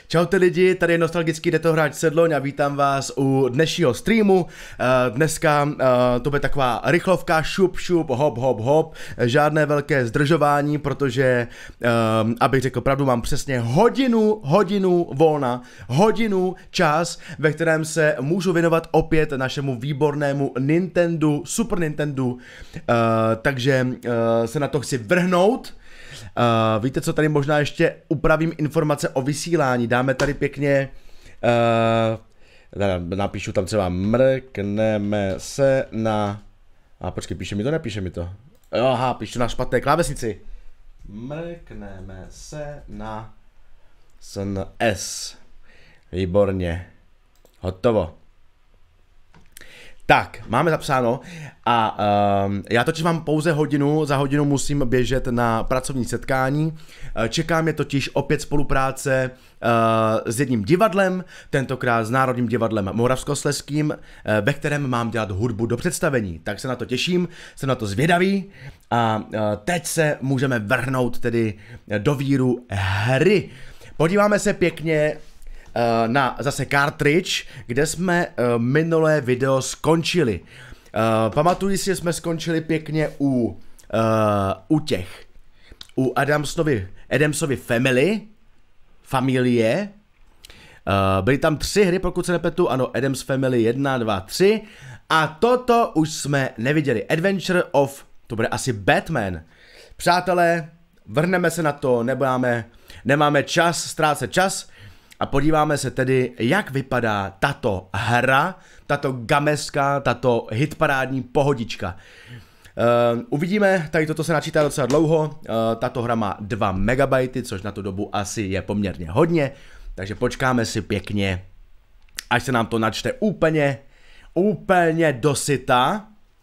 Čaute lidi, tady je nostalgický Detohráč Sedloň a vítám vás u dnešního streamu. Dneska to bude taková rychlovka, šup, hop, hop, hop, žádné velké zdržování, protože, abych řekl pravdu, mám přesně hodinu volna, hodinu čas, ve kterém se můžu věnovat opět našemu výbornému Nintendo, Super Nintendo, takže se na to chci vrhnout. Víte co, tady možná ještě upravím informace o vysílání, dáme tady pěkně, napíšu tam třeba mrkneme se na, počkej, píše mi to, nepíše mi to, aha, píšu na špatné klávesnici, mrkneme se na SNS, výborně, hotovo. Tak, máme zapsáno a já totiž mám pouze hodinu, za hodinu musím běžet na pracovní setkání. Čeká mě totiž opět spolupráce s jedním divadlem, tentokrát s Národním divadlem Moravskoslezským, ve kterém mám dělat hudbu do představení. Tak se na to těším, jsem na to zvědavý a teď se můžeme vrhnout tedy do víru hry. Podíváme se pěkně na zase cartridge, kde jsme minulé video skončili. Pamatuji si, že jsme skončili pěkně u Adamsovy familie. Byly tam 3 hry, pokud se nepletu, ano, Adams Family 1, 2, 3. A toto už jsme neviděli. Adventure of, to bude asi Batman. Přátelé, vrhneme se na to, nemáme čas, ztrácet čas. A podíváme se tedy, jak vypadá tato hra, tato gameska, tato hitparádní pohodička. Uvidíme, tady toto se načítá docela dlouho, tato hra má 2 MB, což na tu dobu asi je poměrně hodně, takže počkáme si pěkně, až se nám to načte úplně dosyta.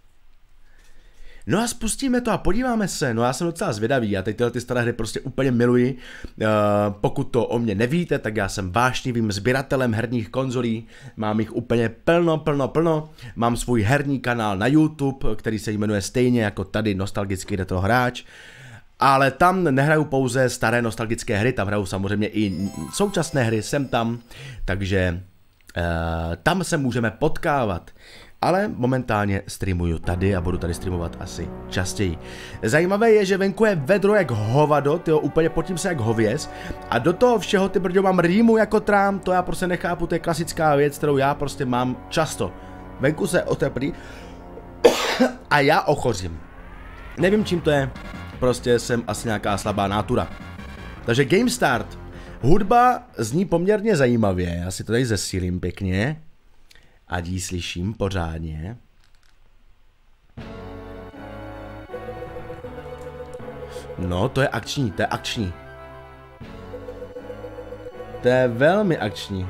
No a spustíme to a podíváme se, no já jsem docela zvědavý, já teď tyhle staré hry prostě úplně miluji, pokud to o mě nevíte, tak já jsem vášnivým sběratelem herních konzolí, mám jich úplně plno, mám svůj herní kanál na YouTube, který se jmenuje stejně jako tady Nostalgický Detohráč, ale tam nehraju pouze staré nostalgické hry, tam hraju samozřejmě i současné hry, jsem tam, takže tam se můžeme potkávat. Ale momentálně streamuju tady a budu tady streamovat asi častěji. Zajímavé je, že venku je vedro jak hovado, tyjo, úplně potím se jak hověz. A do toho všeho, ty brďo, mám rýmu jako trám, to já prostě nechápu, to je klasická věc, kterou já prostě mám často. Venku se oteplí a já ochořím. Nevím, čím to je, prostě jsem asi nějaká slabá nátura. Takže Game Start. Hudba zní poměrně zajímavě, já si to tady zesílím pěkně. Ať ji slyším pořádně. No, to je akční, to je akční. To je velmi akční.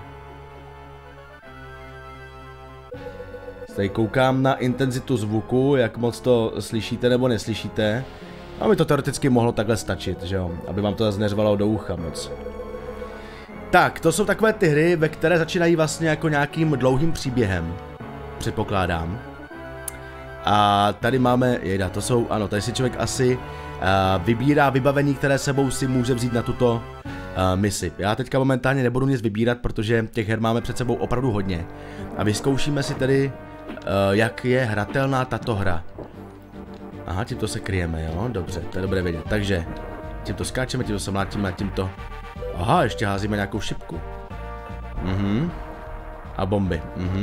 Tady koukám na intenzitu zvuku, jak moc to slyšíte nebo neslyšíte. A mi to teoreticky mohlo takhle stačit, že jo? Aby vám to zase neřvalo do ucha moc. Tak, to jsou takové ty hry, ve které začínají vlastně jako nějakým dlouhým příběhem, předpokládám. A tady máme, to jsou, ano, tady si člověk asi vybírá vybavení, které sebou si může vzít na tuto misi. Já teďka momentálně nebudu nic vybírat, protože těch her máme před sebou opravdu hodně. A vyzkoušíme si tedy, jak je hratelná tato hra. Aha, tímto se kryjeme, jo, dobře, to je dobré vědět. Takže, tímto skáčeme, tímto se mlátíme, tímto... Aha, ještě házíme nějakou šipku. A bomby.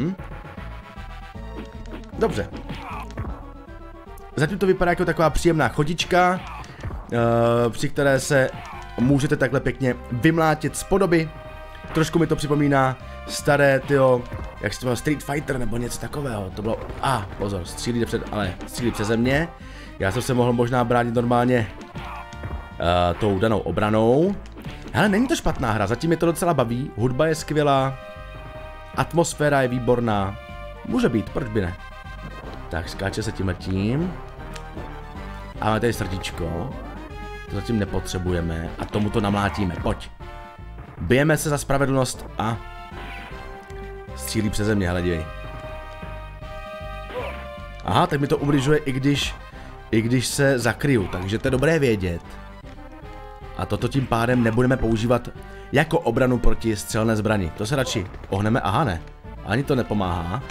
Dobře. Zatím to vypadá jako taková příjemná chodička, při které se můžete takhle pěkně vymlátit z podoby. Trošku mi to připomíná staré, tyjo, jak se to bylo, Street Fighter nebo něco takového. To bylo, pozor, střílí přeze mě. Já jsem se mohl možná bránit normálně tou danou obranou. Hele, není to špatná hra, zatím mě to docela baví, hudba je skvělá, atmosféra je výborná, může být, proč by ne. Tak, skáče se tímhletím. A máme tady srdíčko, to zatím nepotřebujeme a tomu to namlátíme, pojď. Bijeme se za spravedlnost a střílí přeze mě, hele, dívej. Aha, tak mi to ubližuje, i když se zakryju, takže to je dobré vědět. A toto tím pádem nebudeme používat jako obranu proti střelné zbrani. To se radši ohneme, aha ne. Ani to nepomáhá.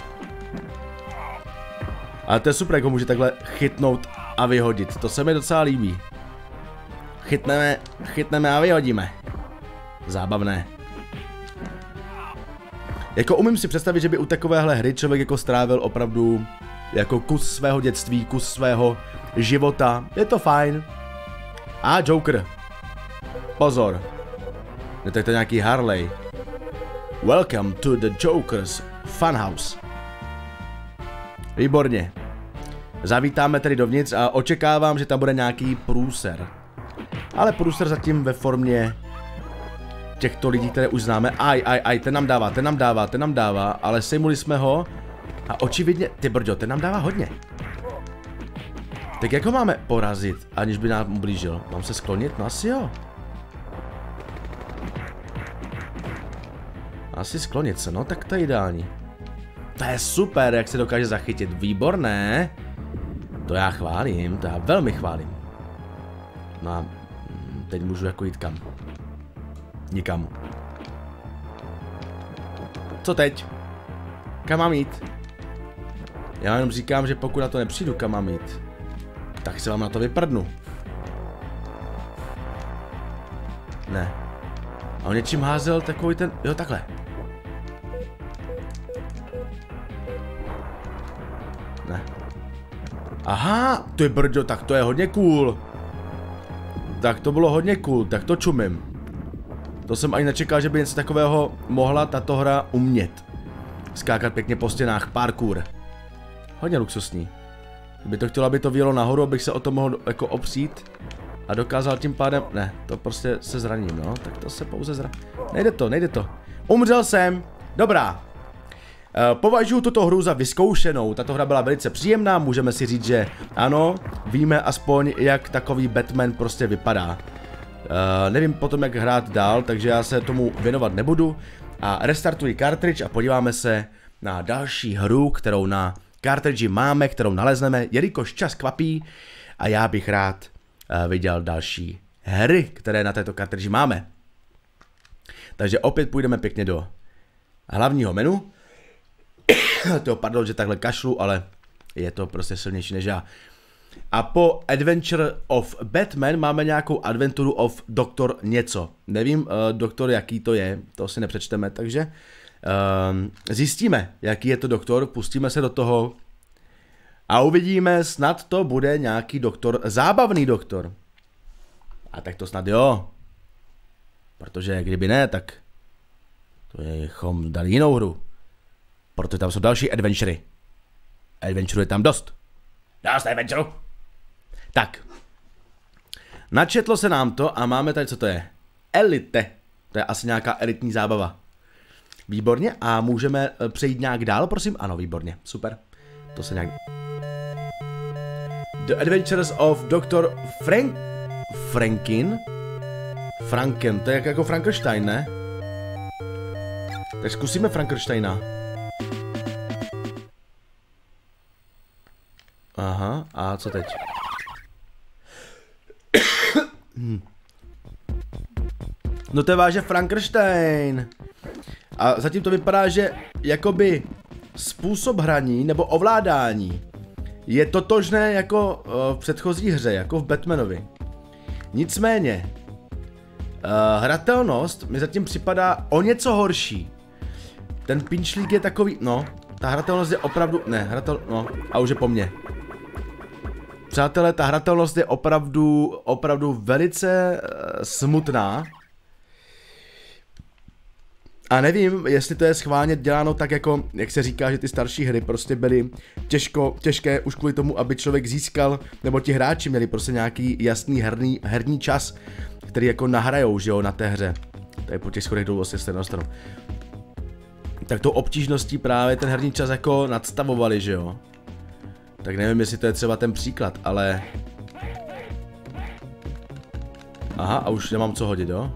Ale to je super, jak ho může takhle chytnout a vyhodit. To se mi docela líbí. Chytneme a vyhodíme. Zábavné. Jako umím si představit, že by u takovéhle hry člověk jako strávil opravdu jako kus svého dětství, kus svého života. Je to fajn. A Joker. Pozor. To je to nějaký Harley. Welcome to the Joker's Funhouse. Výborně. Zavítáme tedy dovnitř a očekávám, že tam bude nějaký průser. Ale průser zatím ve formě těchto lidí, které už známe. Ten nám dává, ale sejmuli jsme ho. A očividně, ty brďo, ten nám dává hodně. Tak jak ho máme porazit, aniž by nám ublížil? Mám se sklonit? No asi jo. Asi sklonit se, no tak to je ideální. To je super, jak se dokáže zachytit, výborné. To já chválím, to já velmi chválím. No a teď můžu jako jít kam? Nikam. Co teď? Kam mám jít? Já jenom říkám, že pokud na to nepřijdu, kam mám jít, tak se vám na to vyprdnu. Ne. A on něčím házel takový ten... Jo, takhle. Ne. Aha, ty brďo, tak to je hodně cool. Tak to bylo hodně cool, tak to čumím. To jsem ani nečekal, že by něco takového mohla tato hra umět. Skákat pěkně po stěnách, parkour. Hodně luxusní. Kdyby to chtělo, aby to vyjelo nahoru, abych se o to mohl jako opřít. A dokázal tím pádem... Ne, to prostě se zraním, no. Tak to se pouze zraním. Nejde to. Umřel jsem. Dobrá. Považuji tuto hru za vyzkoušenou. Tato hra byla velice příjemná, můžeme si říct, že ano, víme aspoň, jak takový Batman prostě vypadá. Nevím potom, jak hrát dál, takže já se tomu věnovat nebudu. A restartuji cartridge a podíváme se na další hru, kterou na cartridge máme, kterou nalezneme, jelikož čas kvapí a já bych rád viděl další hry, které na této cartridge máme. Takže opět půjdeme pěkně do hlavního menu. To pardon, že takhle kašlu, ale je to prostě silnější než já. A po Adventure of Batman máme nějakou Adventuru of Doktor něco. Nevím, doktor jaký to je, to si nepřečteme, takže zjistíme, jaký je to doktor, pustíme se do toho a uvidíme, snad to bude nějaký doktor, zábavný doktor. A tak to snad jo. Protože kdyby ne, tak to bychom dali jinou hru. Protože tam jsou další adventury. Adventure je tam dost. Dost adventure. Tak. Načetlo se nám to a máme tady, co to je? Elite. To je asi nějaká elitní zábava. Výborně. A můžeme přejít nějak dál, prosím? Ano, výborně. Super. To se nějak... The Adventures of Dr. Franken. To je jako Frankenstein, ne? Tak zkusíme Frankensteina. Aha, a co teď? No to je váže Frankenstein. A zatím to vypadá, že jakoby způsob hraní nebo ovládání je totožné jako v předchozí hře, jako v Batmanovi. Nicméně hratelnost mi zatím připadá o něco horší. Ten pinčlík je takový, no, ta hratelnost je opravdu, ne, no, a už je po mně. Přátelé, ta hratelnost je opravdu velice smutná. A nevím, jestli to je schválně děláno tak jako, jak se říká, že ty starší hry prostě byly těžké už kvůli tomu, aby člověk získal, nebo ti hráči měli prostě nějaký jasný herní čas, který jako nahrajou, že jo, na té hře. Tady po těch schodech dolů vlastně se dostanu. Tak tou obtížností právě ten herní čas jako nadstavovali, že jo. Tak nevím, jestli to je třeba ten příklad, ale... Aha, a už nemám co hodit, jo?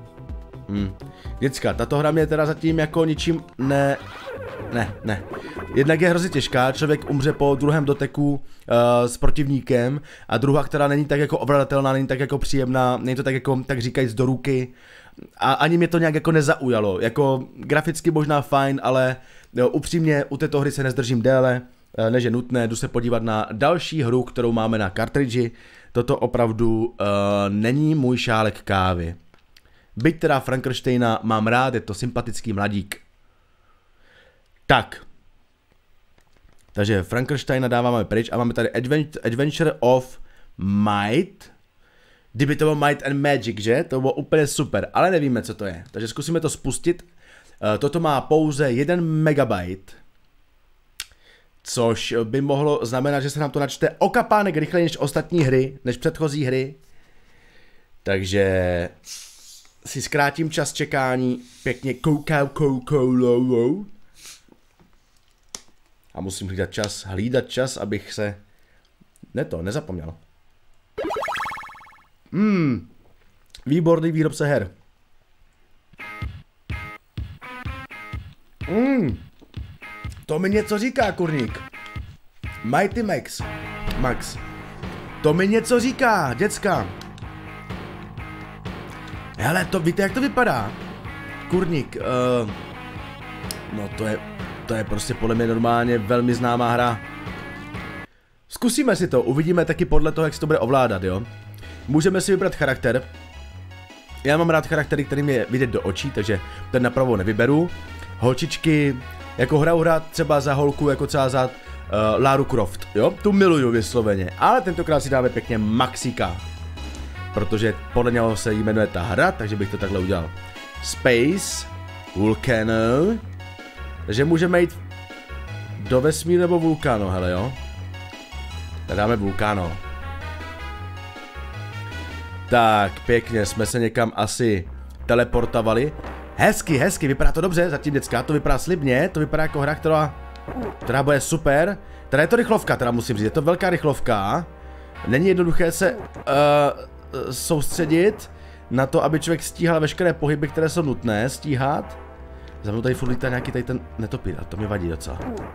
Děcka, tato hra mě teda zatím jako ničím ne. jednak je hrozně těžká, člověk umře po druhém doteku s protivníkem a druhá, která není tak jako ovladatelná, není tak jako příjemná, není to tak jako, tak říkajíc do ruky a ani mě to nějak jako nezaujalo, jako graficky možná fajn, ale jo, upřímně u této hry se nezdržím déle, než je nutné, jdu se podívat na další hru, kterou máme na kartridži, toto opravdu není můj šálek kávy. Byť teda Frankensteina mám rád, je to sympatický mladík. Tak. Takže Frankensteina dáváme pryč a máme tady Adventure of Might. Kdyby to byl Might and Magic, že? To bylo úplně super, ale nevíme, co to je. Takže zkusíme to spustit. Toto má pouze 1 megabyte. Což by mohlo znamenat, že se nám to načte o kapánek rychleji než ostatní hry, než předchozí hry. Takže si zkrátím čas čekání pěkně kolou. A musím hlídat čas, abych se nezapomněl. Výborný výrobce her. To mi něco říká, kurník. Mighty Max. To mi něco říká, děcka. Hele, víte, jak to vypadá? Kurník, no to je prostě podle mě normálně velmi známá hra. Zkusíme si to, uvidíme taky podle toho, jak se to bude ovládat, jo. Můžeme si vybrat charakter. Já mám rád charaktery, který mě vidět do očí, takže ten napravo nevyberu. Holčičky, jako hrát třeba za holku, jako třeba za Lara Croft, jo. Tu miluju vysloveně, ale tentokrát si dáme pěkně Maxika. Protože podle něho se jmenuje ta hra, takže bych to takhle udělal. Space, Vulcano. Takže můžeme jít do vesmíru nebo vulkánu, hele jo. Tak dáme vulkáno. Tak, pěkně, jsme se někam asi teleportovali. Hezky, vypadá to dobře, zatím děcka, to vypadá slibně, to vypadá jako hra, která bude super. Teda je to rychlovka, teda musím říct, je to velká rychlovka. Není jednoduché se soustředit na to, aby člověk stíhal veškeré pohyby, které jsou nutné stíhat. Za mnou tady furt lítá nějaký tady ten netopír a to mi vadí docela.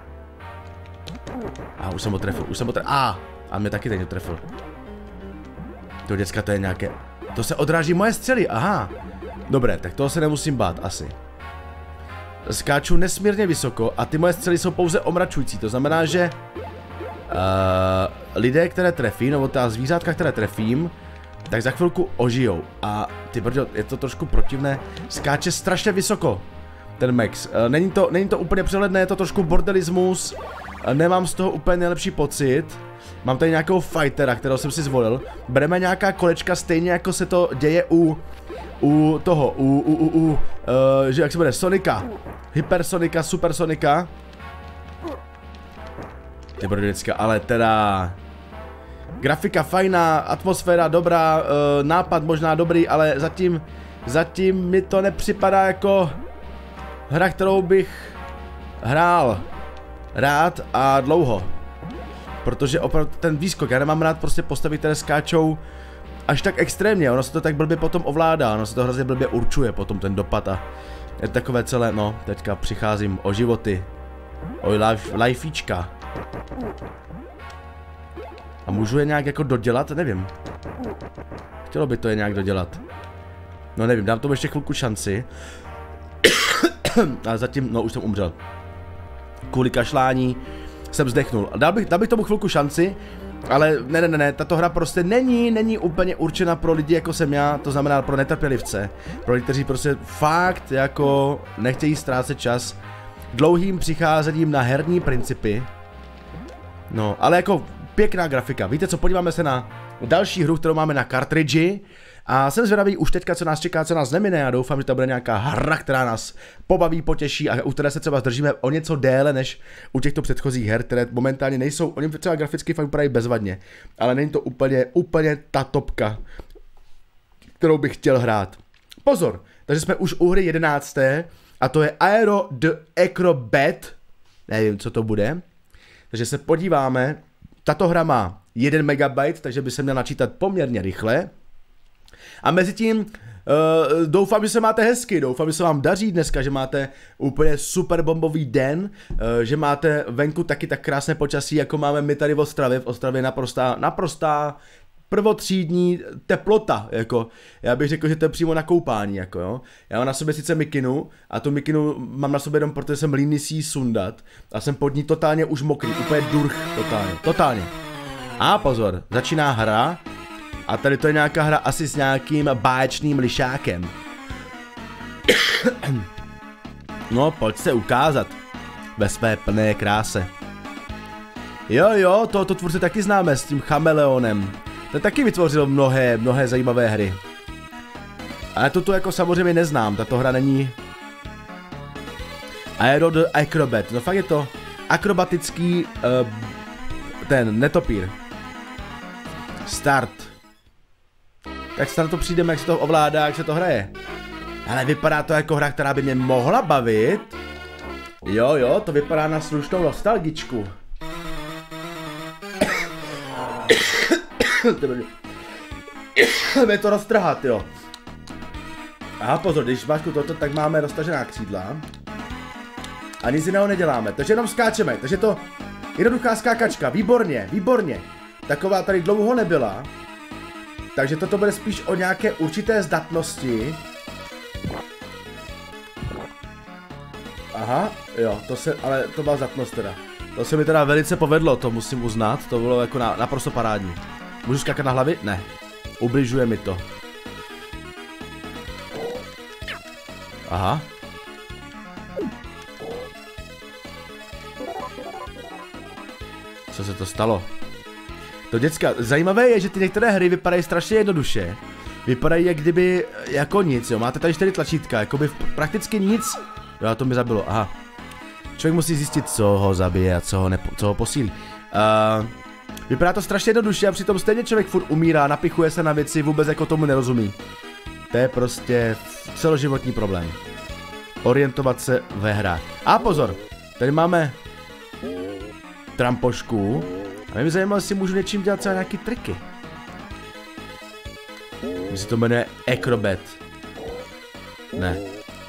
A už jsem ho trefil, a mě taky teď trefil. To děcka, to je nějaké, to se odráží moje střely, aha. Dobré, tak toho se nemusím bát asi. Skáču nesmírně vysoko a ty moje střely jsou pouze omračující, to znamená, že lidé, které trefím, nebo ta zvířátka, které trefím, tak za chvilku ožijou. A ty brďo, je to trošku protivné, skáče strašně vysoko ten Max. Není to úplně přehledné, je to trošku bordelismus, nemám z toho úplně nejlepší pocit. Mám tady nějakého fightera, kterého jsem si zvolil. Bereme nějaká kolečka stejně jako se to děje u toho, že jak se jmenuje, Sonika. Hypersonika, Supersonika. Ty brděcka, ale teda... Grafika fajná, atmosféra dobrá, nápad možná dobrý, ale zatím mi to nepřipadá jako hra, kterou bych hrál rád a dlouho. Protože opravdu ten výskok, já nemám rád prostě postavy, které skáčou až tak extrémně, ono se to tak blbě potom ovládá, ono se to hrozně blbě určuje potom ten dopad a je takové celé, no, teďka přicházím o životy, o lifíčka. A můžu je nějak jako dodělat? Nevím. Chtělo by to je nějak dodělat. No nevím, dám tomu ještě chvilku šanci. Ale zatím, no už jsem umřel. Kvůli kašlání jsem zdechnul. Dal bych tomu chvilku šanci, ale ne, tato hra prostě není úplně určena pro lidi jako jsem já, to znamená pro netrpělivce. Pro lidi, kteří prostě fakt jako nechtějí ztrácet čas dlouhým přicházením na herní principy. No, ale jako pěkná grafika. Víte co, podíváme se na další hru, kterou máme na kartridži. A jsem zvědavý už teďka, co nás čeká, co nás nemine. Já doufám, že to bude nějaká hra, která nás pobaví, potěší a u které se třeba zdržíme o něco déle než u těchto předchozích her, které momentálně nejsou, oni třeba graficky fakt vypadají bezvadně, ale není to úplně ta topka, kterou bych chtěl hrát. Pozor, takže jsme už u hry 11. a to je Aero the Acrobat, nevím, co to bude, takže se podíváme, tato hra má 1 MB, takže by se měla načítat poměrně rychle. A mezi tím doufám, že se máte hezky, doufám, že se vám daří dneska, že máte úplně super bombový den, že máte venku taky tak krásné počasí, jako máme my tady v Ostravě. V Ostravě naprostá prvotřídní teplota, jako, já bych řekl, že to je přímo na koupání, jako jo. Já mám na sobě sice mikinu a tu mikinu mám na sobě jenom, protože jsem líný si ji sundat a jsem pod ní totálně už mokrý, úplně durch, totálně. A pozor, začíná hra a tady to je nějaká hra asi s nějakým báječným lišákem. No, pojď se ukázat ve své plné kráse. Jo, tohoto tvůrce taky známe s tím chameleonem. Ten taky vytvořil mnohé zajímavé hry. Ale toto jako samozřejmě neznám, tato hra není... Aero the Acrobat, no fakt je to akrobatický ten netopír. Start. Jak se na to přijdeme, jak se to ovládá, jak se to hraje. Ale vypadá to jako hra, která by mě mohla bavit. Jo, to vypadá na slušnou nostalgičku. Mě to roztrhat, jo. Aha, pozor, když máš toto, tak máme roztažená křídla. A nic jiného neděláme, takže jenom skáčeme, takže to jednoduchá skákačka, výborně. Taková tady dlouho nebyla. Takže toto bude spíš o nějaké určité zdatnosti. Aha, jo, ale to byla zdatnost teda. To se mi teda velice povedlo, to musím uznat, to bylo jako naprosto parádní. Můžu skákat na hlavy? Ne. Ubližuje mi to. Aha. Co se to stalo? To děcka, zajímavé je, že ty některé hry vypadají strašně jednoduše. Vypadají jak kdyby, jako nic, jo. Máte tady 4 tlačítka, jako by prakticky nic. Jo, to mi zabilo, aha. Člověk musí zjistit, co ho zabije a co ho posílí. Vypadá to strašně jednoduše a přitom stejně člověk furt umírá, napichuje se na věci, vůbec jako tomu nerozumí. To je prostě celoživotní problém. Orientovat se ve hrách. A pozor, tady máme trampošku. A mě zajímalo, jestli můžu něčím dělat třeba nějaký triky. Mně se to jmenuje Acrobat. Ne.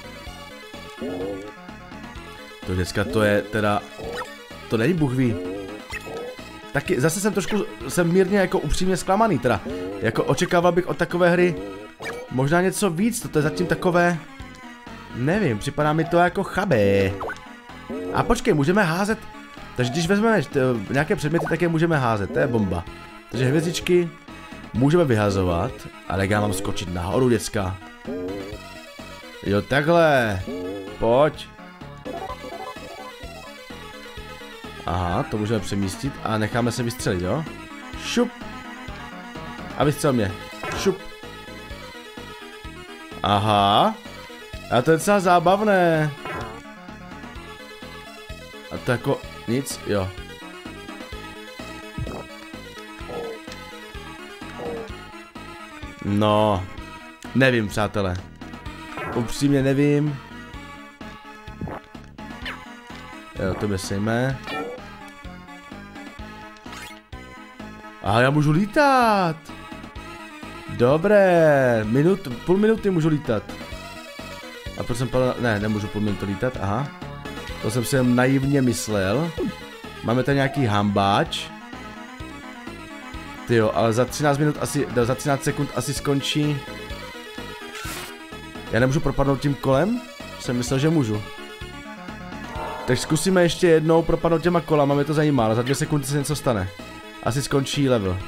To děcka, to je teda... To není Bůh ví. Taky zase jsem mírně jako upřímně zklamaný teda. Jako očekával bych od takové hry možná něco víc, to je zatím takové... Nevím, připadá mi to jako chabé. A počkej, můžeme házet... Takže když vezmeme nějaké předměty, tak je můžeme házet, to je bomba. Takže hvězdičky můžeme vyhazovat, ale jak já mám skočit nahoru, děcka. Jo, takhle. Pojď. Aha, to můžeme přemístit a necháme se vystřelit, jo? Šup. A vystřel mě. Šup. Aha. A to je docela zábavné. A to jako nic, jo. No. Nevím, přátelé. Upřímně nevím. Jo, to besejme. Aha, já můžu lítat. Dobré. Půl minuty můžu lítat. A proč jsem padl... Ne, nemůžu půl minuty lítat, aha. To jsem si jen naivně myslel. Máme tady nějaký hambáč. Tyjo, ale za 13 minut asi, za 13 sekund asi skončí. Já nemůžu propadnout tím kolem? Jsem myslel, že můžu. Tak zkusíme ještě jednou propadnout těma kolama, mě to zajímá, ale za 2 sekundy se něco stane. Asi skončí level.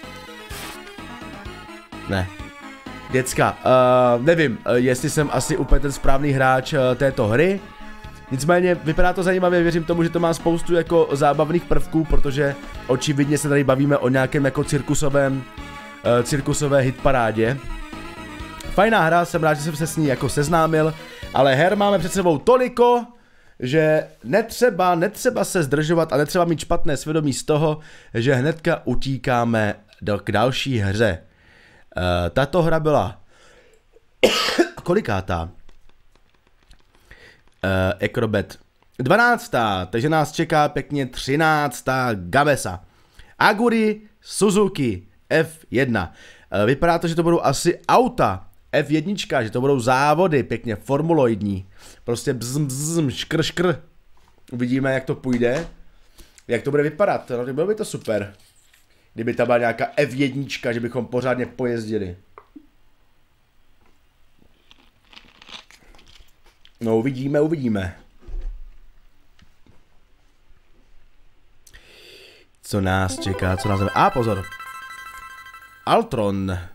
Ne. Děcka, nevím, jestli jsem asi úplně ten správný hráč této hry. Nicméně vypadá to zajímavě, věřím tomu, že to má spoustu jako zábavných prvků, protože očividně se tady bavíme o nějakém jako cirkusové hitparádě. Fajná hra, jsem rád, že jsem se s ní jako seznámil, ale her máme před sebou toliko, že netřeba se zdržovat a netřeba mít špatné svědomí z toho, že hnedka utíkáme k další hře. Tato hra byla kolikátá? Acrobat 12. Takže nás čeká pěkně 13. Gabesa. Aguri Suzuki F1. Vypadá to, že to budou asi auta. F1, že to budou závody, pěkně formuloidní. Prostě bzm, škr, škr. Uvidíme, jak to půjde. Jak to bude vypadat, no, bylo by to super. Kdyby tam byla nějaká F1, že bychom pořádně pojezdili. No uvidíme. Co nás čeká, co nás... pozor. Altron.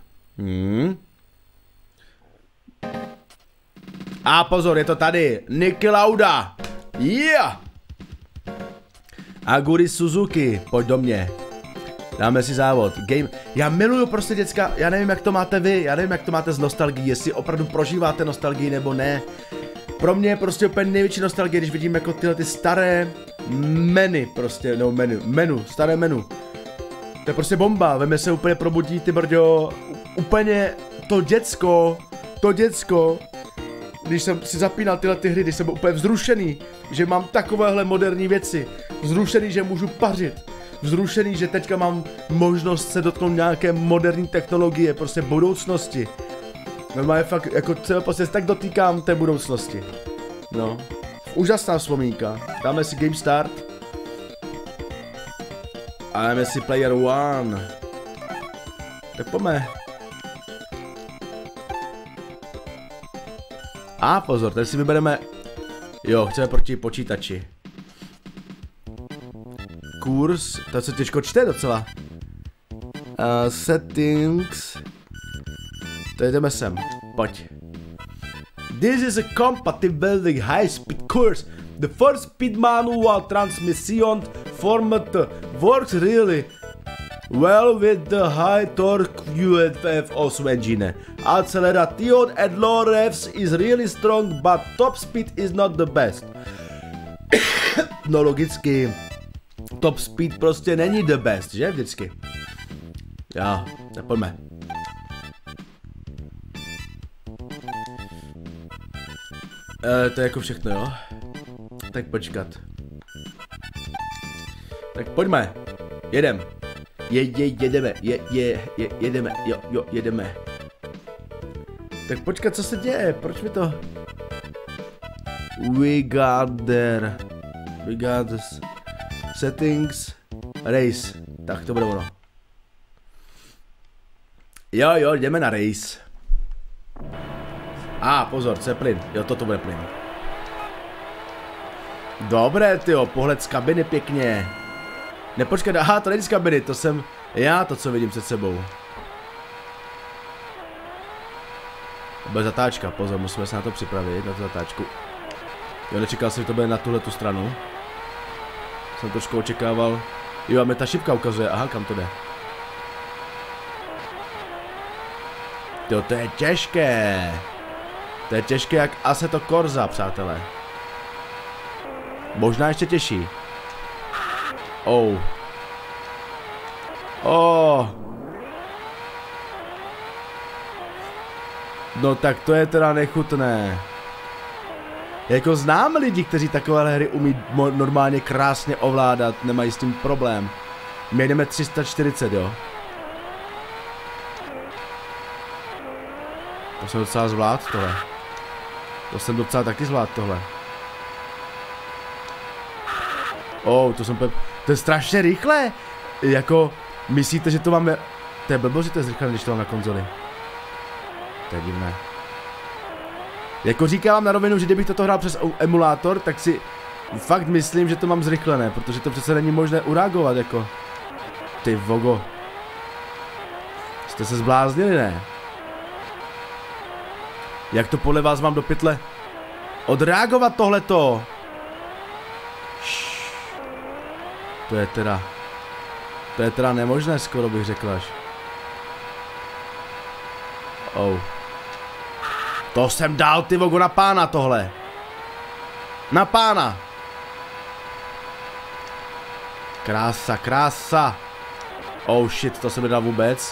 Pozor, je to tady. Niki Lauda. Yeah! Aguri Suzuki, pojď do mě. Dáme si závod. Game. Já miluju prostě děcka, já nevím, jak to máte vy, já nevím, jak to máte z nostalgií, jestli opravdu prožíváte nostalgii nebo ne. Pro mě je prostě úplně největší nostalgie, když vidím jako tyhle ty staré menu, prostě, no staré menu. To je prostě bomba, ve mě se úplně probudí, ty brďo, úplně to děcko, když jsem si zapínal tyhle ty hry, když jsem byl úplně vzrušený, že mám takovéhle moderní věci, vzrušený, že můžu pařit, vzrušený, že teďka mám možnost se dotknout nějaké moderní technologie, prostě budoucnosti. No je fakt, jako se prostě tak dotýkám té budoucnosti. No, úžasná vzpomínka. Dáme si Game Start. A dáme si Player One. Tak pojďme. Pozor, tady si vybereme. Jo, chceme proti počítači. Kurs, to se těžko čte docela. Settings. To jdeme sem, pojď. This is a compatible with high-speed course. The 4-speed manual transmission format works really well with the high torque UFF also engine. Acceleration at low revs is really strong, but top speed is not the best. No logicky, top speed prostě není the best, že vždycky? Jo, tak pojďme. To je jako všechno, jo? Tak počkat. Tak pojďme. Jedeme, jedeme. Tak počkat, co se děje? Proč mi to... We got this. Settings. Race. Tak to bude ono. Jo, jdeme na race. Pozor, co je plyn? Jo, toto bude plyn. Dobré, tyjo, pohled z kabiny pěkně. Nepočkat, to není z kabiny, to jsem já, to co vidím před sebou. To bude zatáčka, pozor, musíme se na to připravit, na tu zatáčku. Jo, nečekal jsem, že to bude na tuhletu stranu. Jsem trošku očekával. Jo, a mě ta šipka ukazuje, kam to jde. Jo, to je těžké. To je těžké jak Assetto Corsa, přátelé. Možná ještě těžší. No tak to je teda nechutné. Jako znám lidi, kteří takové hry umí normálně krásně ovládat, nemají s tím problém. My jdeme 340, jo. To jsem docela zvlád tohle. To jsem docela taky zvlád tohle. To je strašně rychle. Jako, myslíte, že to máme... To je blbost, že to je zrychlené, když to mám na konzoli. To je divné. Jako říkám na rovinu, že kdybych toto hrál přes emulátor, tak si fakt myslím, že to mám zrychlené, protože to přece není možné ureagovat, jako. Ty vogo. Jste se zbláznili, ne? Jak to podle vás mám do pytle odreagovat tohleto? To je teda nemožné, skoro bych řekl až. To jsem dal, ty vogo, na pána tohle. Na pána. Krása, krása. Shit, to jsem nedal vůbec.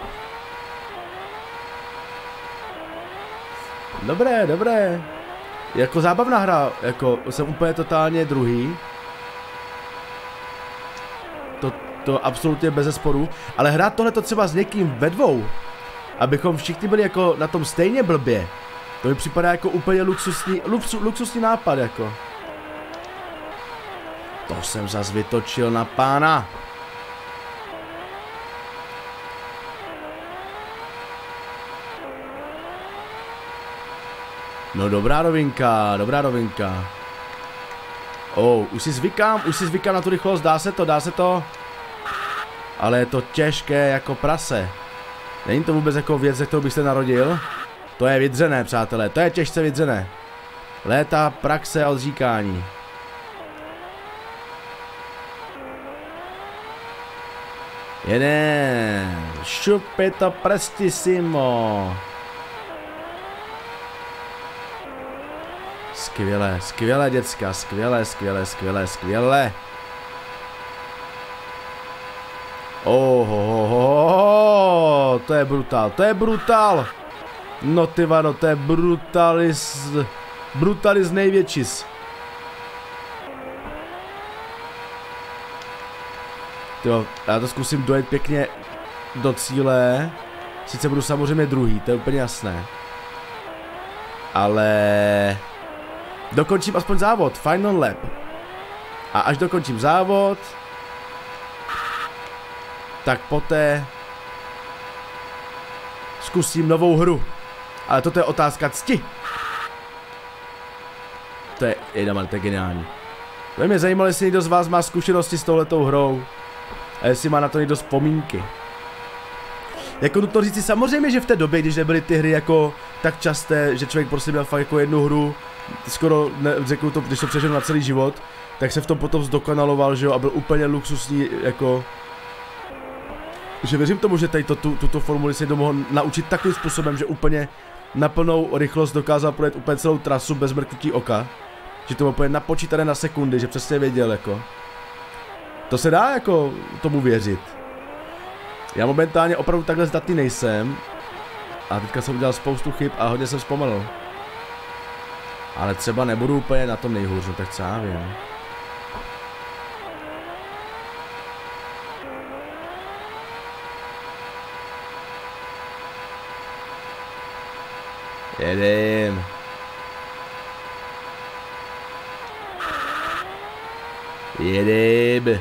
Dobré. Jako zábavná hra, jako jsem úplně totálně druhý. To absolutně bezesporu. Ale hrát tohleto třeba s někým ve dvou, abychom všichni byli jako na tom stejně blbě. To mi připadá jako úplně luxusní nápad jako. To jsem zas vytočil na pána. No dobrá rovinka, dobrá rovinka. Už si zvykám na tu rychlost, dá se to. Ale je to těžké jako prase. Není to vůbec jako věc, ze kterou byste narodil. To je vydřené, přátelé, to je těžce vydřené. Léta praxe a odříkání. Jeden. Šupito prestissimo. Skvěle, skvěle děcka, skvěle. To je brutál. No ty vado, to je brutalis největšis. Jo, já to zkusím dojet pěkně do cíle. Sice budu samozřejmě druhý, to je úplně jasné. Ale dokončím aspoň závod, final lap. A až dokončím závod, tak poté zkusím novou hru. Ale toto je otázka cti. To je geniální. To by mě zajímalo, jestli někdo z vás má zkušenosti s touhletou hrou. A jestli má na to někdo vzpomínky. Jako nutno říct si samozřejmě, že v té době, když nebyly ty hry jako tak časté, že člověk prostě měl fakt jako jednu hru, skoro řeknu to, když to přežil na celý život, tak se v tom potom zdokonaloval, že jo, a byl úplně luxusní, jako. Že věřím tomu, že tady tuto formuli si někdo mohl naučit takovým způsobem, že úplně na plnou rychlost dokázal projet úplně celou trasu bez mrknutí oka. Že to bylo úplně napočítané na sekundy, že přesně věděl, jako. To se dá jako tomu věřit. Já momentálně opravdu takhle zdatný nejsem. A teďka jsem udělal spoustu chyb a hodně jsem zpomalil. Ale třeba nebudu úplně na tom nejhůř, no tak co já vím. Jedem. Jedem.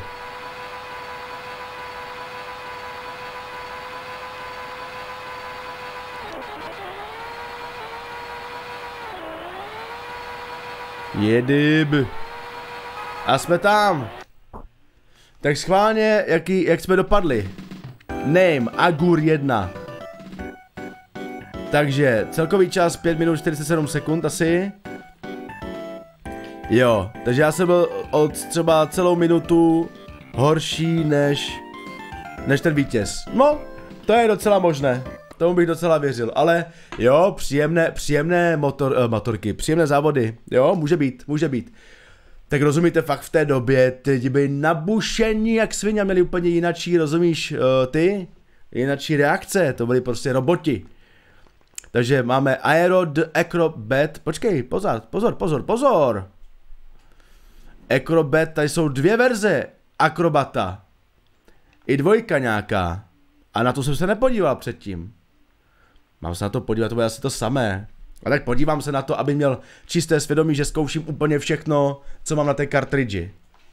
Jedem. A jsme tam. Tak schválně, jak jsme dopadli. Name, Agur 1. Takže celkový čas 5 minut 47 sekund asi. Jo, takže já jsem byl od třeba celou minutu horší než ten vítěz. No, to je docela možné. Tomu bych docela věřil, ale jo, příjemné motorky, příjemné závody, jo, může být. Tak rozumíte, fakt v té době ty lidi byli nabušení jak svině, měli úplně jinačí, rozumíš, jinačí reakce, to byli prostě roboti. Takže máme Aero the Acrobat, počkej, pozor. Acrobat, tady jsou dvě verze Acrobata. I dvojka nějaká. A na to jsem se nepodíval předtím. Mám se na to podívat, to bude asi to samé. A tak podívám se na to, aby měl čisté svědomí, že zkouším úplně všechno, co mám na té kartridži.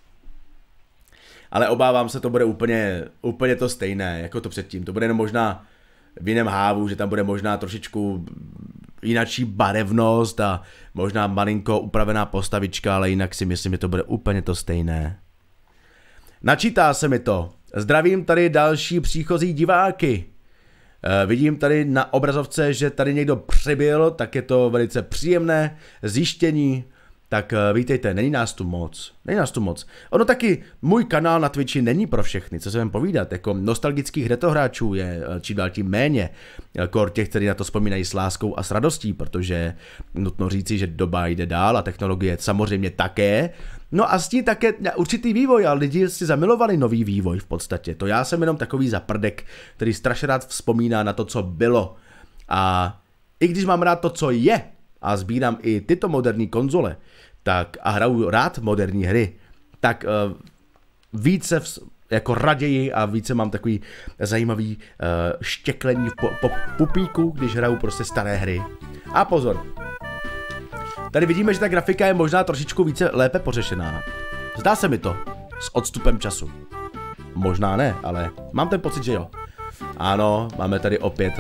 Ale obávám se, to bude úplně to stejné, jako to předtím. To bude jenom možná v jiném hávu, že tam bude možná trošičku jinačí barevnost a možná malinko upravená postavička, ale jinak si myslím, že to bude úplně to stejné. Načítá se mi to. Zdravím tady další příchozí diváky. Vidím tady na obrazovce, že tady někdo přibyl, tak je to velice příjemné zjištění. Tak vítejte, není nás tu moc. Ono taky, můj kanál na Twitchi není pro všechny, co se vám povídat, jako nostalgických retrohráčů je čím dál tím méně, kor těch, kteří na to vzpomínají s láskou a s radostí, protože nutno říci, že doba jde dál a technologie samozřejmě také, no a s tím také určitý vývoj a lidi si zamilovali nový vývoj v podstatě, to já jsem jenom takový zaprdek, který strašně rád vzpomíná na to, co bylo a i když mám rád to, co je a sbírám i tyto moderní konzole, tak a hraju rád moderní hry, tak více jako raději a více mám takový zajímavý štěklení po pupíku, když hraju prostě staré hry. A pozor. Tady vidíme, že ta grafika je možná trošičku více lépe pořešená. Zdá se mi to. S odstupem času. Možná ne, ale mám ten pocit, že jo. Ano, máme tady opět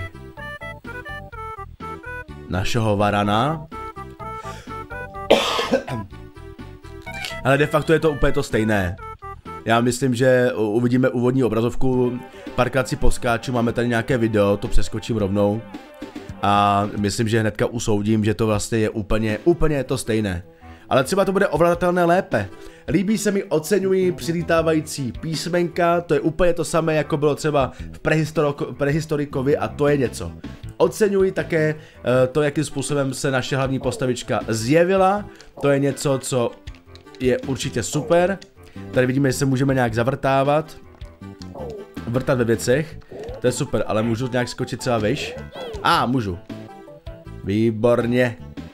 našeho varana. Ale de facto je to úplně to stejné. Já myslím, že uvidíme úvodní obrazovku, párkrát si poskáču, máme tady nějaké video, to přeskočím rovnou. A myslím, že hnedka usoudím, že to vlastně je úplně to stejné. Ale třeba to bude ovladatelné lépe. Líbí se mi, oceňuji přilítávající písmenka, to je úplně to samé, jako bylo třeba v prehistorikovi a to je něco. Oceňuji také to, jakým způsobem se naše hlavní postavička zjevila, to je něco, co je určitě super. Tady vidíme, že se můžeme nějak zavrtávat, vrtat ve věcech, to je super, ale můžu nějak skočit třeba výš? Můžu. Výborně.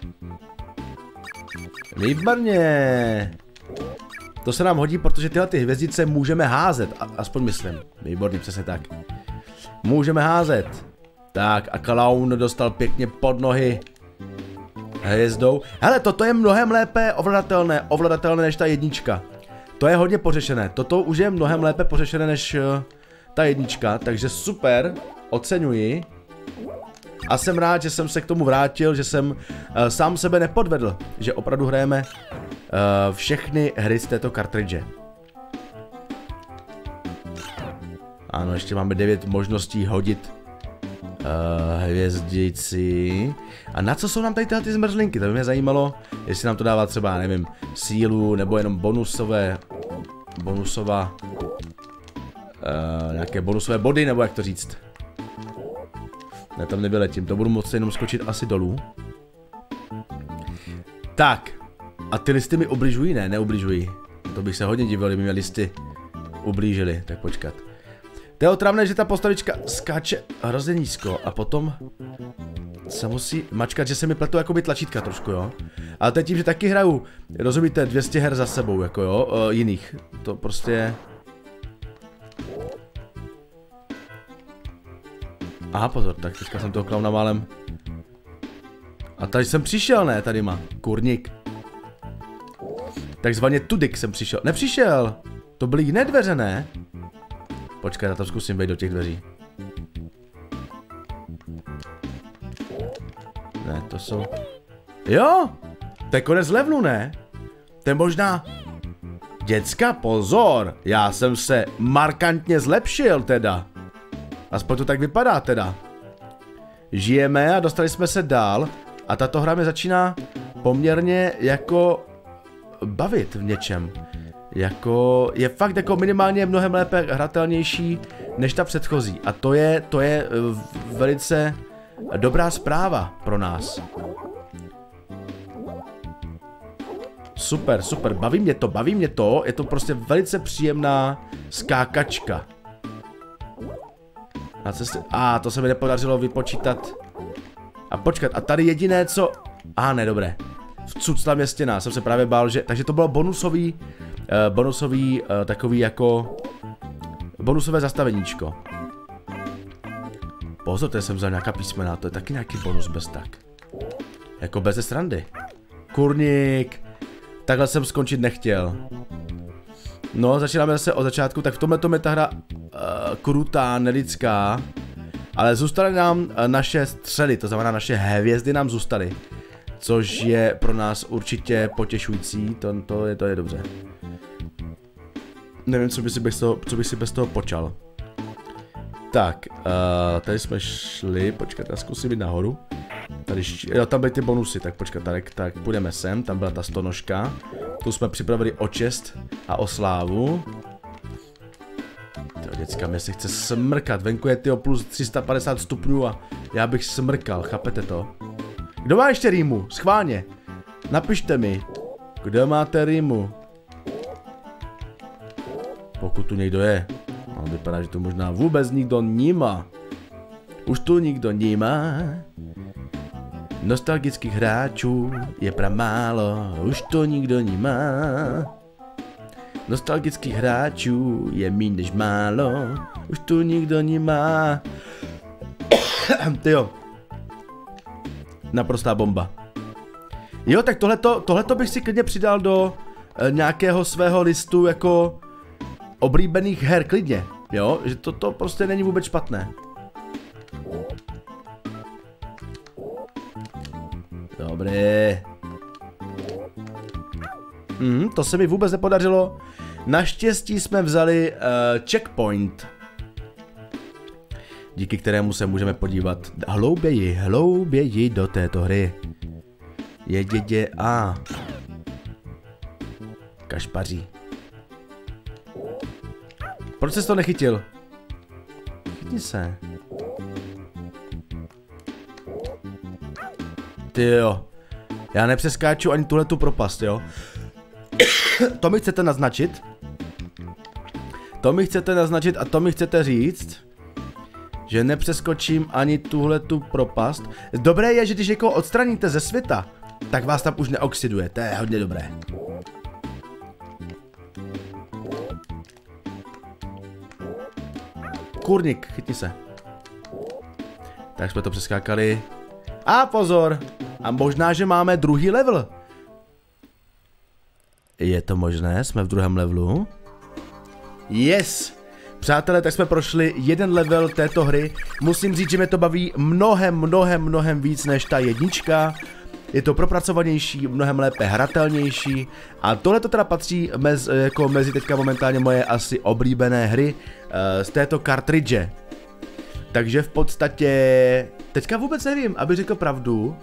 Výborně. To se nám hodí, protože tyhle ty hvězdice můžeme házet, aspoň myslím. Výborně, přesně tak. Můžeme házet. Tak a Clown dostal pěkně pod nohy hvězdou. Hele, toto je mnohem lépe ovladatelné než ta jednička. To je hodně pořešené, toto už je mnohem lépe pořešené než ta jednička, takže super, oceňuji. A jsem rád, že jsem se k tomu vrátil, že jsem sám sebe nepodvedl, že opravdu hrajeme všechny hry z této kartridže. Ano, ještě máme 9 možností hodit hvězdici. A na co jsou nám tady tyhle ty zmrzlinky? To by mě zajímalo, jestli nám to dává třeba, nevím, sílu, nebo jenom nějaké bonusové body, nebo jak to říct. Ne, tam nevyletím, to budu moci jenom skočit asi dolů. Tak, a ty listy mi ubližují? Ne, neubližují. To bych se hodně divil, kdyby mě listy ublížily, tak počkat. To je otravné, že ta postavička skáče hrozně nízko a potom se musí mačkat, že se mi pletou jakoby tlačítka trošku, jo. Ale teď tím, že taky hraju, rozumíte, 200 her za sebou, jako jo, jiných. To prostě... Aha, pozor, tak teďka jsem toho klauna málem. A tady jsem přišel, ne, tady má, kurník. Takzvaně tudyk jsem přišel, nepřišel, to byly jiné dveře, ne? Počkej, já tam zkusím vejít do těch dveří. Ne, to jsou... Jo! To je konec levelu, ne? To je možná... Děcka, pozor! Já jsem se markantně zlepšil, teda. Aspoň to tak vypadá, teda. Žijeme a dostali jsme se dál. A tato hra mě začíná poměrně jako... bavit v něčem. Jako, je fakt jako minimálně mnohem lépe hratelnější než ta předchozí. A to je velice dobrá zpráva pro nás. Super, super, baví mě to, je to prostě velice příjemná skákačka. Na cestě, to se mi nepodařilo vypočítat. A počkat, a tady jediné co... ne, dobré. V cucla mě stěna, jsem se právě bál, že... Takže to bylo bonusový, takový jako... bonusové zastaveníčko. Pozor, tady jsem vzal nějaká písmena, to je taky nějaký bonus bez tak. Jako bez srandy. Kurník. Takhle jsem skončit nechtěl. No, začínáme zase od začátku, tak v tomhle tom je ta hra krutá, nelidská. Ale zůstaly nám naše střely, to znamená naše hvězdy nám zůstaly. Což je pro nás určitě potěšující, to je dobře. Nevím, co by si bez toho počal. Tak, tady jsme šli, počkat, já zkusím jít nahoru. Tady, tam byly ty bonusy, tak počkat, tak půjdeme sem, tam byla ta stonožka. Tu jsme připravili o čest a o slávu. Tyjo, děcka, mě se chce smrkat, venku je tyjo plus 350 stupňů a já bych smrkal, chápete to? Kdo má ještě rýmu? Schválně. Napište mi. Kdo máte rýmu? Pokud tu někdo je. No, vypadá, že to možná vůbec nikdo nemá. Už tu nikdo nemá. Nostalgických hráčů je pramálo. Už to nikdo nemá. Nostalgických hráčů je míň než málo, už tu nikdo nemá. Tyjo. Naprostá bomba. Jo, tak tohleto bych si klidně přidal do nějakého svého listu jako oblíbených her, klidně. Jo, že to prostě není vůbec špatné. Dobré. To se mi vůbec nepodařilo. Naštěstí jsme vzali checkpoint, díky kterému se můžeme podívat hlouběji do této hry. Jedědě a kašpaří. Proč jsi to nechytil? Chytni se. Tyjo. Já nepřeskáču ani tuhletu propast, jo. To mi chcete naznačit? To mi chcete naznačit a to mi chcete říct, že nepřeskočím ani tuhletu propast. Dobré je, že když někoho odstraníte ze světa, tak vás tam už neoxiduje, to je hodně dobré. Kurník, chytni se. Tak jsme to přeskákali. A pozor! A možná, že máme druhý level. Je to možné? Jsme v druhém levelu? Yes! Přátelé, tak jsme prošli jeden level této hry. Musím říct, že mě to baví mnohem víc než ta jednička. Je to propracovanější, mnohem lépe hratelnější. A tohle to teda patří mezi teďka momentálně moje asi oblíbené hry z této kartridže. Takže v podstatě teďka vůbec nevím, abych řekl pravdu,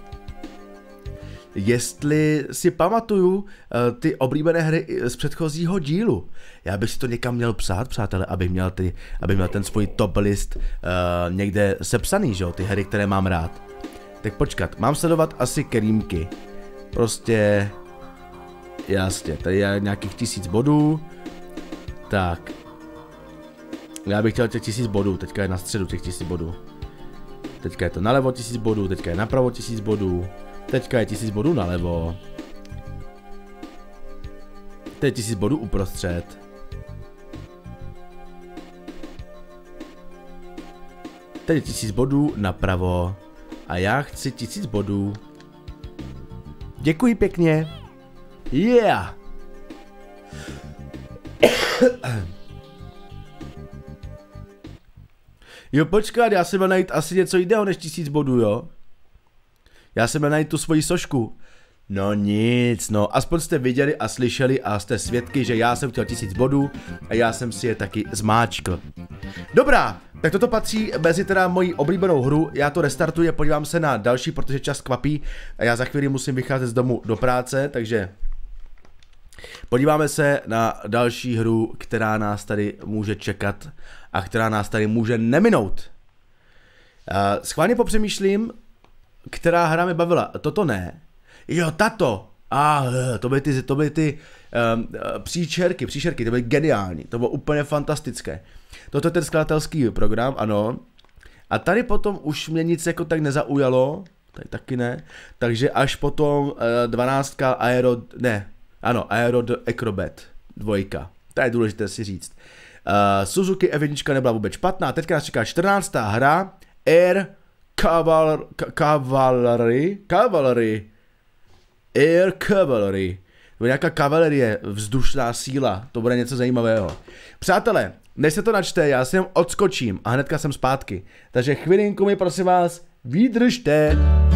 jestli si pamatuju ty oblíbené hry z předchozího dílu. Já bych si to někam měl psát, přátelé, aby měl ten svůj top list někde sepsaný, že jo, ty hry, které mám rád. Tak počkat, mám sledovat asi kerýmky. Prostě, jasně, tady je nějakých 1000 bodů. Tak. Já bych chtěl těch 1000 bodů, teďka je na středu těch 1000 bodů. Teďka je to nalevo 1000 bodů, teďka je napravo 1000 bodů. Teďka je 1000 bodů nalevo. Teď je 1000 bodů uprostřed. Teď je 1000 bodů napravo. A já chci 1000 bodů. Děkuji pěkně. Yeah. Jo, počkat, já jsem měl najít asi něco jiného než 1000 bodů, jo? Já jsem měl najít tu svoji sošku. No nic, no, aspoň jste viděli a slyšeli a jste svědky, že já jsem chtěl 1000 bodů a já jsem si je taky zmáčkl. Dobrá, tak toto patří mezi teda moji oblíbenou hru, já to restartuji a podívám se na další, protože čas kvapí a já za chvíli musím vycházet z domu do práce, takže podíváme se na další hru, která nás tady může čekat a která nás tady může neminout. Schválně popřemýšlím, která hra mi bavila. Toto ne. Jo, tato. To byly ty příšerky, to byly geniální. To bylo úplně fantastické. Toto je ten skladatelský program, ano. A tady potom už mě nic jako tak nezaujalo. Tady taky ne. Takže až potom 12 Aero the Acrobat 2. To je důležité si říct. Suzuki F1 nebyla vůbec špatná. Teďka nás čeká 14. hra. Air Cavalry. Air Cavalry. To je nějaká kavalerie, vzdušná síla. To bude něco zajímavého. Přátelé, než se to načte, já si jen odskočím a hnedka jsem zpátky. Takže chvilinku mi prosím vás vydržte.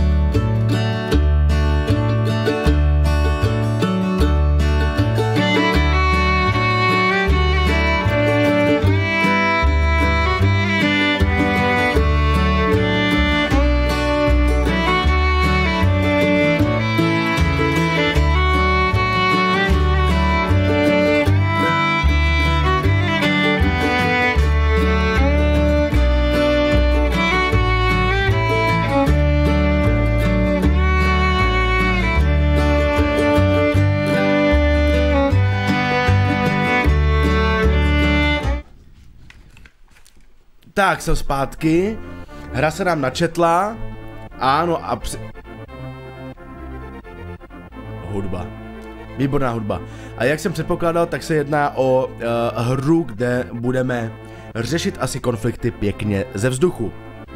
Tak, jsem zpátky. Hra se nám načetla. Ano, a hudba. Výborná hudba. A jak jsem předpokládal, tak se jedná o hru, kde budeme řešit asi konflikty pěkně ze vzduchu.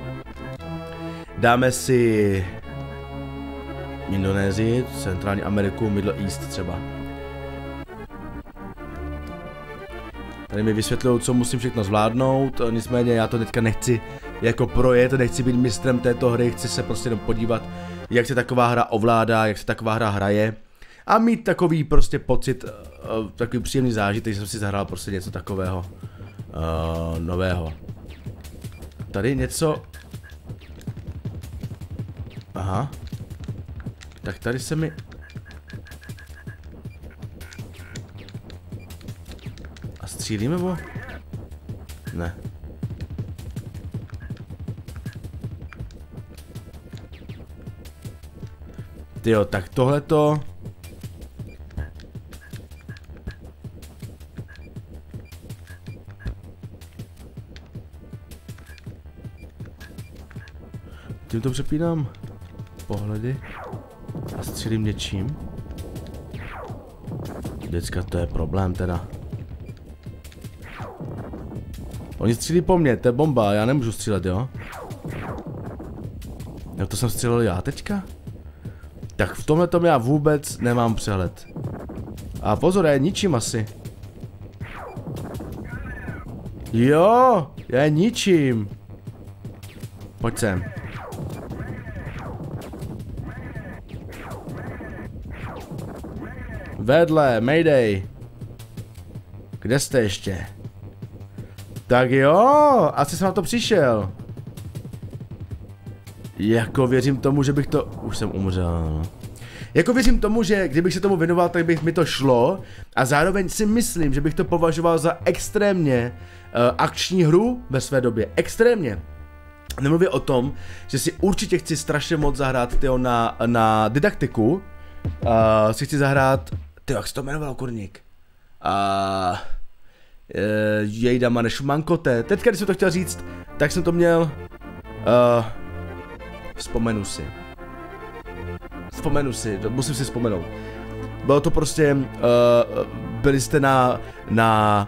Dáme si Indonésii, Centrální Ameriku, Middle East třeba. Tady mi vysvětlují, co musím všechno zvládnout, nicméně já to teďka nechci jako projet, nechci být mistrem této hry, chci se prostě jenom podívat, jak se taková hra ovládá, jak se taková hra hraje a mít takový prostě pocit, takový příjemný zážitek, že jsem si zahrál prostě něco takového nového. Tady něco... Aha. Tak tady se mi... A střílíme bo? Ne. Tyjo, tak tohleto... Tímto přepínám pohledy a střílím něčím. Děcka, to je problém teda. Oni střílí po mně, to je bomba, já nemůžu střílet, jo? Jak to jsem střílel já teďka? Tak v tomhle tom já vůbec nemám přehled. A pozor, já je ničím asi. Jo, já je ničím. Pojď sem. Vedle, Mayday. Kde jste ještě? Tak jo, asi jsem na to přišel. Jako věřím tomu, že bych to... Už jsem umřel. Jako věřím tomu, že kdybych se tomu věnoval, tak bych mi to šlo. A zároveň si myslím, že bych to považoval za extrémně akční hru ve své době. Extrémně. Nemluvím o tom, že si určitě chci strašně moc zahrát tyjo, na didaktiku. Si chci zahrát... Tyjo, jak se to jmenoval, kurník? Jejda mane šmankote. Teďka, když jsem to chtěl říct, tak jsem to měl... Vzpomenu si, musím si vzpomenout. Bylo to prostě... byli jste na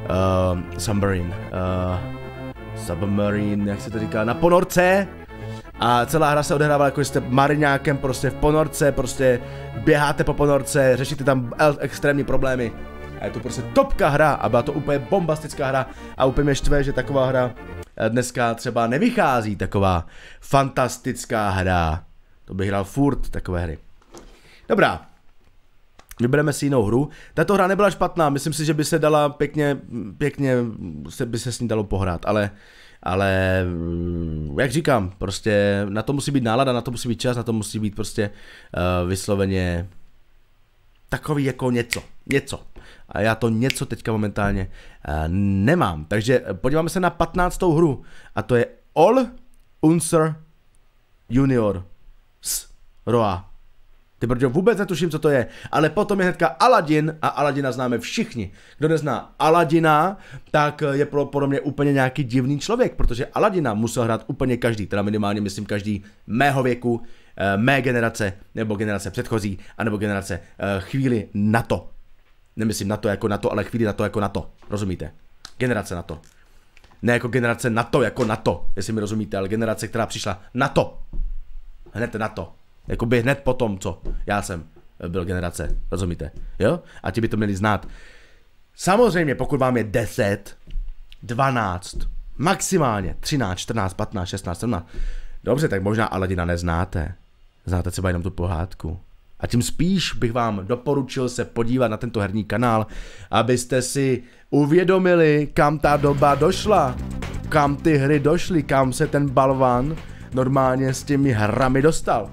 Submarine, jak se to říká, na ponorce. A celá hra se odehrávala jako jste mariňákem prostě v ponorce, prostě běháte po ponorce, řešíte tam extrémní problémy. A je to prostě topka hra a byla to úplně bombastická hra a úplně mě štve, že taková hra dneska třeba nevychází, taková fantastická hra. To bych hrál furt takové hry. Dobrá. Vybereme si jinou hru. Tato hra nebyla špatná, myslím si, že by se dala pěkně by se s ní dalo pohrát, ale jak říkám, prostě na to musí být nálada, na to musí být čas, na to musí být prostě vysloveně takový jako něco. A já to něco teďka momentálně nemám. Takže podíváme se na 15. hru a to je All Unser Junior s Roa. Ty protože vůbec netuším, co to je, ale potom je hnedka Aladin a Aladina známe všichni. Kdo nezná Aladina, tak je pro mě úplně nějaký divný člověk, protože Aladina musel hrát úplně každý, teda minimálně myslím každý mého věku, mé generace, nebo generace předchozí, anebo generace chvíli na to. Nemyslím na to jako na to, ale chvíli na to jako na to, rozumíte? Generace na to. Ne jako generace na to jako na to, jestli mi rozumíte, ale generace, která přišla na to. Hned na to. Jakoby hned po tom, co já jsem byl generace, rozumíte, jo? A ti by to měli znát. Samozřejmě, pokud vám je 10, 12, maximálně 13, 14, 15, 16, 17. Dobře, tak možná Aladina neznáte. Znáte třeba jenom tu pohádku. A tím spíš bych vám doporučil se podívat na tento herní kanál, abyste si uvědomili, kam ta doba došla. Kam ty hry došly, kam se ten balvan normálně s těmi hrami dostal.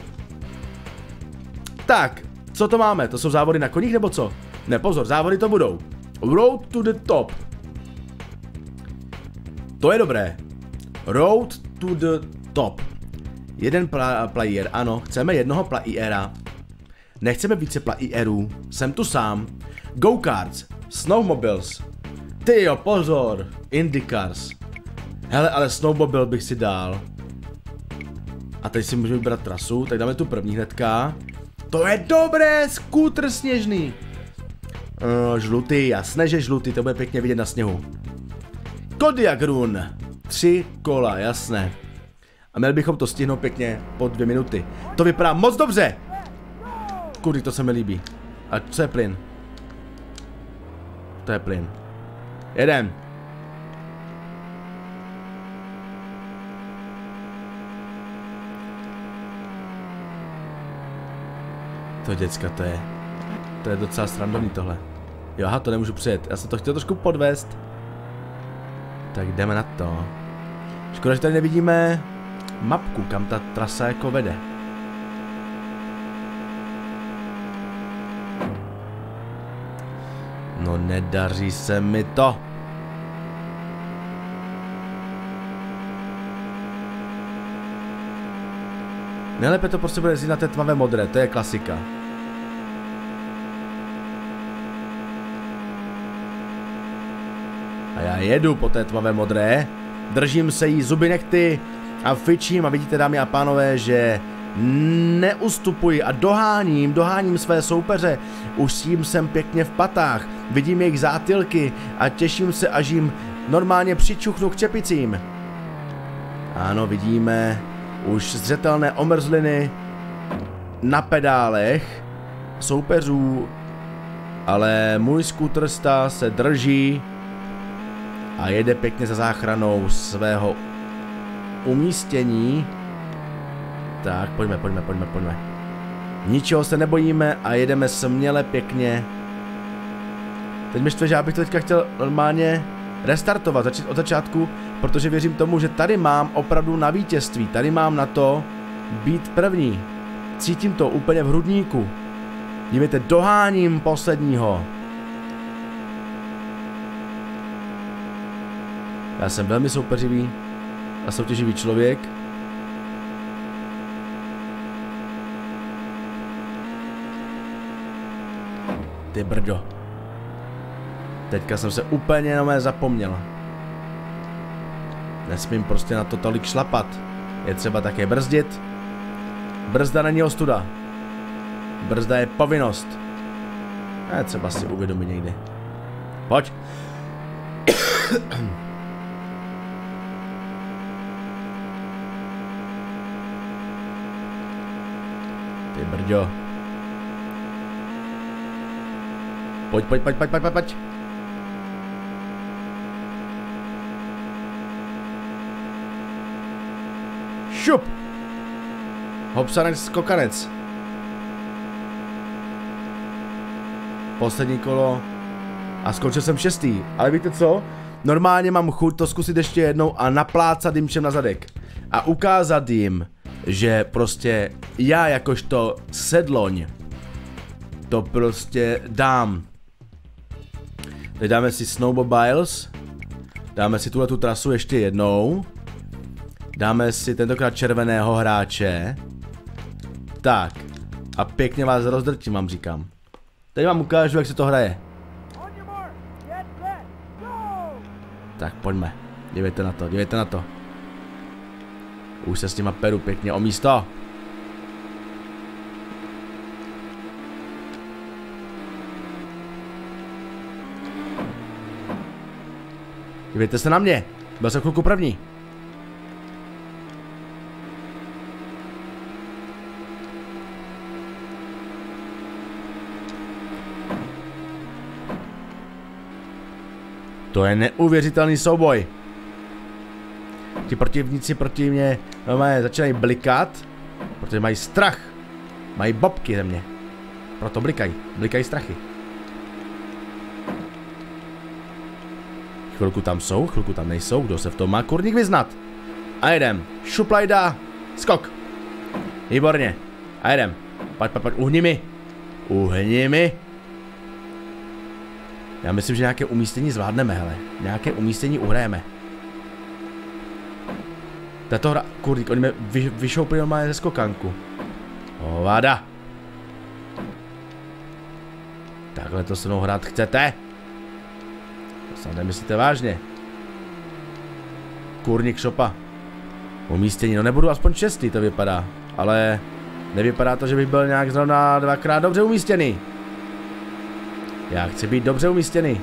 Tak, co to máme? To jsou závody na koních nebo co? Ne, pozor, závody to budou. Road to the top. To je dobré. Road to the top. Jeden player, ano, chceme jednoho playera. Nechceme více playerů. Jsem tu sám. Go-karts, snowmobiles. Tyjo, pozor, IndyCars. Hele, ale snowmobile bych si dal. A teď si můžeme vybrat trasu, tak dáme tu první hnedka. To je dobré, skútr sněžný. Žlutý, jasné, že žlutý, to bude pěkně vidět na sněhu. Kodiak Run. 3 kola, jasné. A měli bychom to stihnout pěkně po 2 minuty. To vypadá moc dobře. Kudy, to se mi líbí. A co je plyn? To je plyn. Jedem. To děcka, to je docela srandovní tohle. Jo, aha, to nemůžu přijet. Já jsem to chtěl trošku podvést. Tak jdeme na to. Škoda, že tady nevidíme mapku, kam ta trasa jako vede. No nedaří se mi to. Nejlépe to prostě bude jezdit na té tmavé modré, to je klasika. A já jedu po té tmavé modré, držím se jí zuby nehty a fičím a vidíte, dámy a pánové, že neustupuji a doháním své soupeře. Už s tím jsem pěkně v patách, vidím jejich zátylky a těším se, až jim normálně přičuchnu k čepicím. Ano, vidíme už zřetelné omrzliny na pedálech soupeřů, ale můj skútrsta se drží a jede pěkně za záchranou svého umístění. Tak, pojďme. Ničeho se nebojíme a jedeme směle pěkně. Teď mi štve, že já bych to teďka chtěl normálně restartovat, začít od začátku, protože věřím tomu, že tady mám opravdu na vítězství, tady mám na to být první. Cítím to úplně v hrudníku. Dívejte, doháním posledního. Já jsem velmi soupeřivý a soutěživý člověk. Ty brdo. Teďka jsem se úplně jenom zapomněl. Nesmím prostě na to tolik šlapat. Je třeba také brzdit. Brzda není ostuda. Brzda je povinnost. Je třeba si uvědomit někdy. Pojď. Ty brďo. Pojď. Šup! Hopsanek skokanec. Poslední kolo. A skončil jsem 6. Ale víte co? Normálně mám chuť to zkusit ještě jednou a naplácat jim všem na zadek. A ukázat jim, že prostě já jakožto sedloň to prostě dám. Teď dáme si Snowmobiles. Dáme si tuhletu trasu ještě jednou. Dáme si tentokrát červeného hráče. Tak. A pěkně vás rozdrtím, vám říkám. Teď vám ukážu, jak se to hraje. Tak pojďme. Dívejte na to. Už se s těma peru pěkně o místo. Dívejte se na mě. Byl jsem chvilku první. To je neuvěřitelný souboj. Ti protivníci proti mě začínají blikat, protože mají strach. Mají bobky ze mě. Proto blikají strachy. Chvilku tam jsou, chvilku tam nejsou, kdo se v tom má kurník vyznat. A jedem, šuplajda, skok. Výborně, a jedem, pojď, uhni mi. Já myslím, že nějaké umístění zvládneme, hele. Nějaké umístění uhrajeme. Tato hra, kurník, oni mě vyšoupli normálně ze skokanku. Hovada. Takhle to se mnou hrát chcete? To snad nemyslíte vážně. Kurník šopa. Umístění, no nebudu aspoň 6. to vypadá. Ale Nevypadá to, že bych byl nějak zrovna dvakrát dobře umístěný. Já chci být dobře umístěný.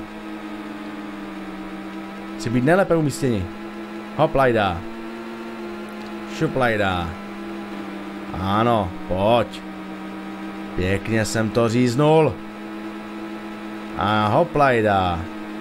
Chci být nejlépe umístěný. Hoplajda. Šuplajda. Ano, pojď. Pěkně jsem to říznul. A hoplajda.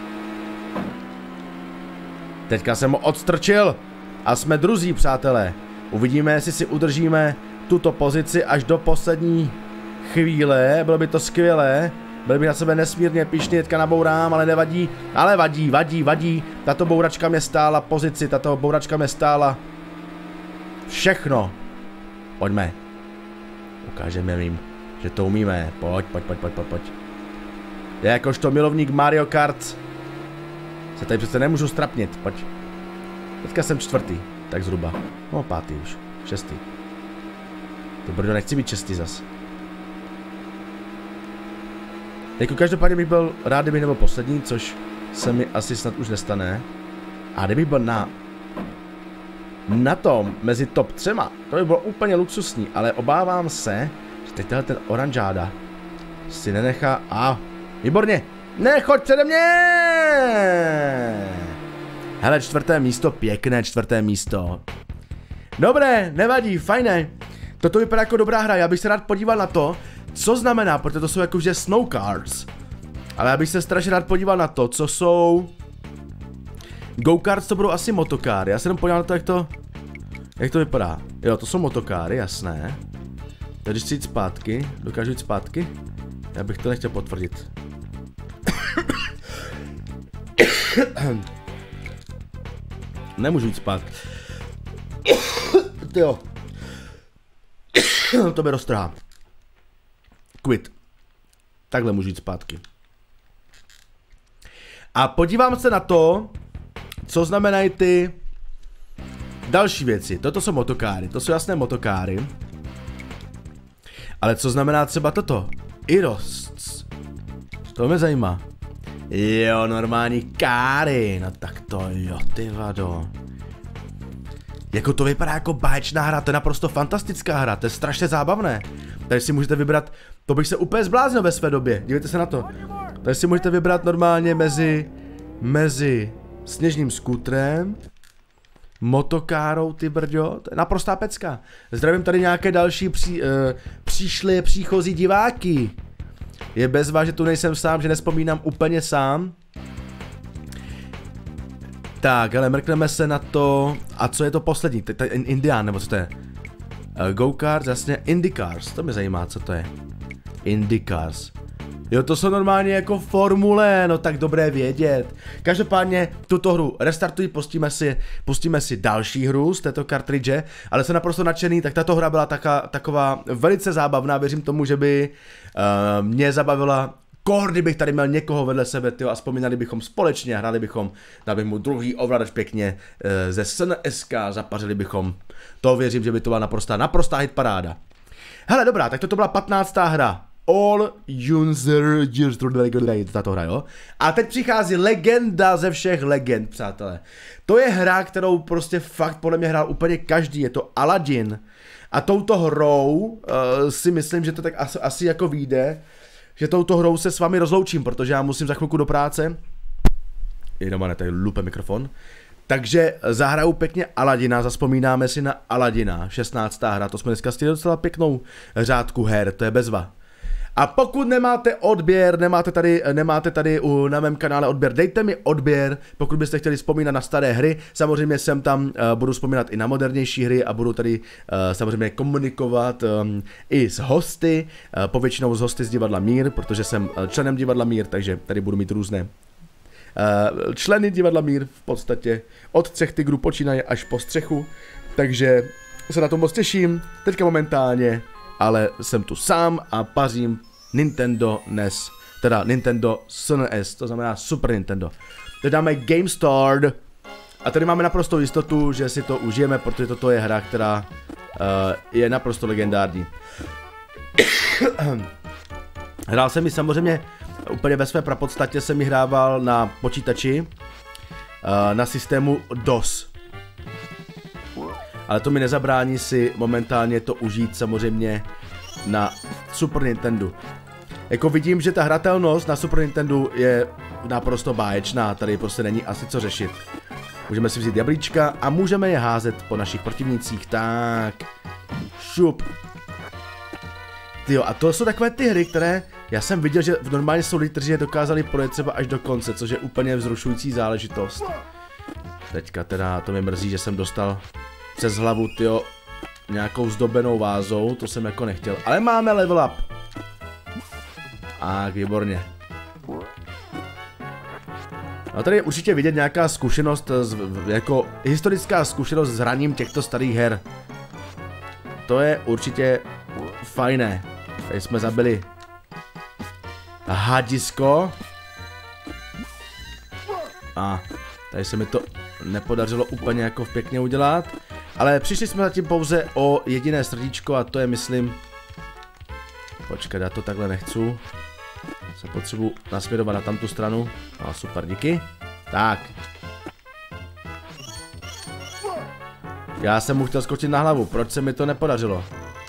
Teďka jsem ho odstrčil. A jsme druzí, přátelé. Uvidíme, jestli si udržíme tuto pozici až do poslední chvíle. Bylo by to skvělé. Byl bych na sebe nesmírně pyšný, teďka nabourám, ale nevadí. Ale vadí. Tato bouračka mě stála pozici, tato bouračka mě stála všechno. Pojďme. Ukážeme jim, že to umíme. Pojď. Já jakožto milovník Mario Kart se tady přece nemůžu strapnit, pojď. Teďka jsem čtvrtý, tak zhruba. No, pátý už, šestý. To brdo, nechci být šestý zas. Jako každopádně bych byl rád, kdybych nebyl poslední, což se mi asi snad už nestane. A kdybych byl na tom, mezi top 3, to by bylo úplně luxusní, ale obávám se, že teď ten oranžáda si nenechá, výborně, nechoď přede mě! Hele, 4. místo, pěkné 4. místo. Dobré, nevadí, fajné. Toto vypadá jako dobrá hra, já bych se rád podíval na to, co znamená, protože to jsou jakože snow cars. Ale já bych se strašně rád podíval na to, co jsou go-karts, to budou asi motokáry. Já se jenom podívám na to, jak to vypadá. Jo, to jsou motokáry, jasné. Když chci jít zpátky, dokážu jít zpátky? Já bych to nechtěl potvrdit. Nemůžu jít zpátky. Tyjo. To mě roztrhá. Quit. Takhle můžu jít zpátky. A podívám se na to, co znamenají ty další věci. Toto jsou motokáry, to jsou jasné motokáry. Ale co znamená třeba toto? Irosts. To mě zajímá. Jo, normální káry. No tak to jo, ty vado. Jako to vypadá jako báječná hra, to je naprosto fantastická hra, to je strašně zábavné. Tady si můžete vybrat, to bych se úplně zbláznil ve své době, dívejte se na to. Tady si můžete vybrat normálně mezi sněžným skútrem, motokárou, ty brďo, to je naprostá pecka. Zdravím tady nějaké další příchozí diváky. Je bezva, že tu nejsem sám, že nespomínám úplně sám. Tak, ale mrkneme se na to, a co je to poslední, to je Indián, nebo co to je? Go-karts, jasně, IndyCars, to mě zajímá, co to je. IndyCars. Jo, to jsou normálně jako formule, no tak dobré vědět. Každopádně tuto hru restartuji, pustíme si další hru z této kartridže, ale jsem naprosto nadšený, tak tato hra byla taková velice zábavná, věřím tomu, že by mě zabavila. Kdybych tady měl někoho vedle sebe, tyjo, a vzpomínali bychom společně, hráli bychom, dali bych mu druhý ovladač pěkně ze SNSK, zapařili bychom. To věřím, že by to byla naprostá hitparáda. Hele, dobrá, tak toto byla 15. hra. All User tato hra, jo? A teď přichází legenda ze všech legend, přátelé. To je hra, kterou prostě fakt podle mě hrál úplně každý, je to Aladdin. A touto hrou si myslím, že to tak asi jako vyjde, že touto hrou se s vámi rozloučím, protože já musím za chvilku do práce. Jenom tady lupe mikrofon. Takže zahraju pěkně Aladdina, zazpomínáme si na Aladdina, 16. hra, to jsme dneska stihli docela pěknou řádku her, to je bezva. A pokud nemáte odběr, nemáte tady na mém kanále odběr, dejte mi odběr, pokud byste chtěli vzpomínat na staré hry, samozřejmě jsem tam, budu vzpomínat i na modernější hry a budu tady samozřejmě komunikovat i s hosty, povětšinou s hosty z divadla Mír, protože jsem členem divadla Mír, takže tady budu mít různé členy divadla Mír, v podstatě od 3 tygrů počínaje až po střechu, takže se na to moc těším, teďka momentálně, ale jsem tu sám a pařím Nintendo NES, teda Nintendo SNES, to znamená Super Nintendo. Teď dáme Game Start a tady máme naprostou jistotu, že si to užijeme, protože toto je hra, která je naprosto legendární. Hrál jsem ji samozřejmě úplně ve své prapodstatě, jsem ji hrával na počítači, na systému DOS. ale to mi nezabrání si momentálně to užít samozřejmě na Super Nintendo. Jako vidím, že ta hratelnost na Super Nintendo je naprosto báječná, tady prostě není asi co řešit. Můžeme si vzít jablíčka a můžeme je házet po našich protivnících, tak. Šup. Tyjo, a to jsou takové ty hry, které já jsem viděl, že v normálně jsou lidi, kteří je dokázali projet třeba až do konce, což je úplně vzrušující záležitost. Teďka teda to mě mrzí, že jsem dostal přes hlavu, tyjo, nějakou zdobenou vázou, to jsem jako nechtěl, ale máme level up. Tak, výborně. A tady je určitě vidět nějaká zkušenost, jako historická zkušenost s hraním těchto starých her. To je určitě fajné. Tady jsme zabili hadisko. A tady se mi to nepodařilo úplně jako pěkně udělat. Ale přišli jsme zatím pouze o jediné srdíčko a to je, myslím... Počkej, já to takhle nechci. Se potřebuji nasměrovat na tamtu stranu. A super, díky. Tak. Já jsem mu chtěl skočit na hlavu, proč se mi to nepodařilo?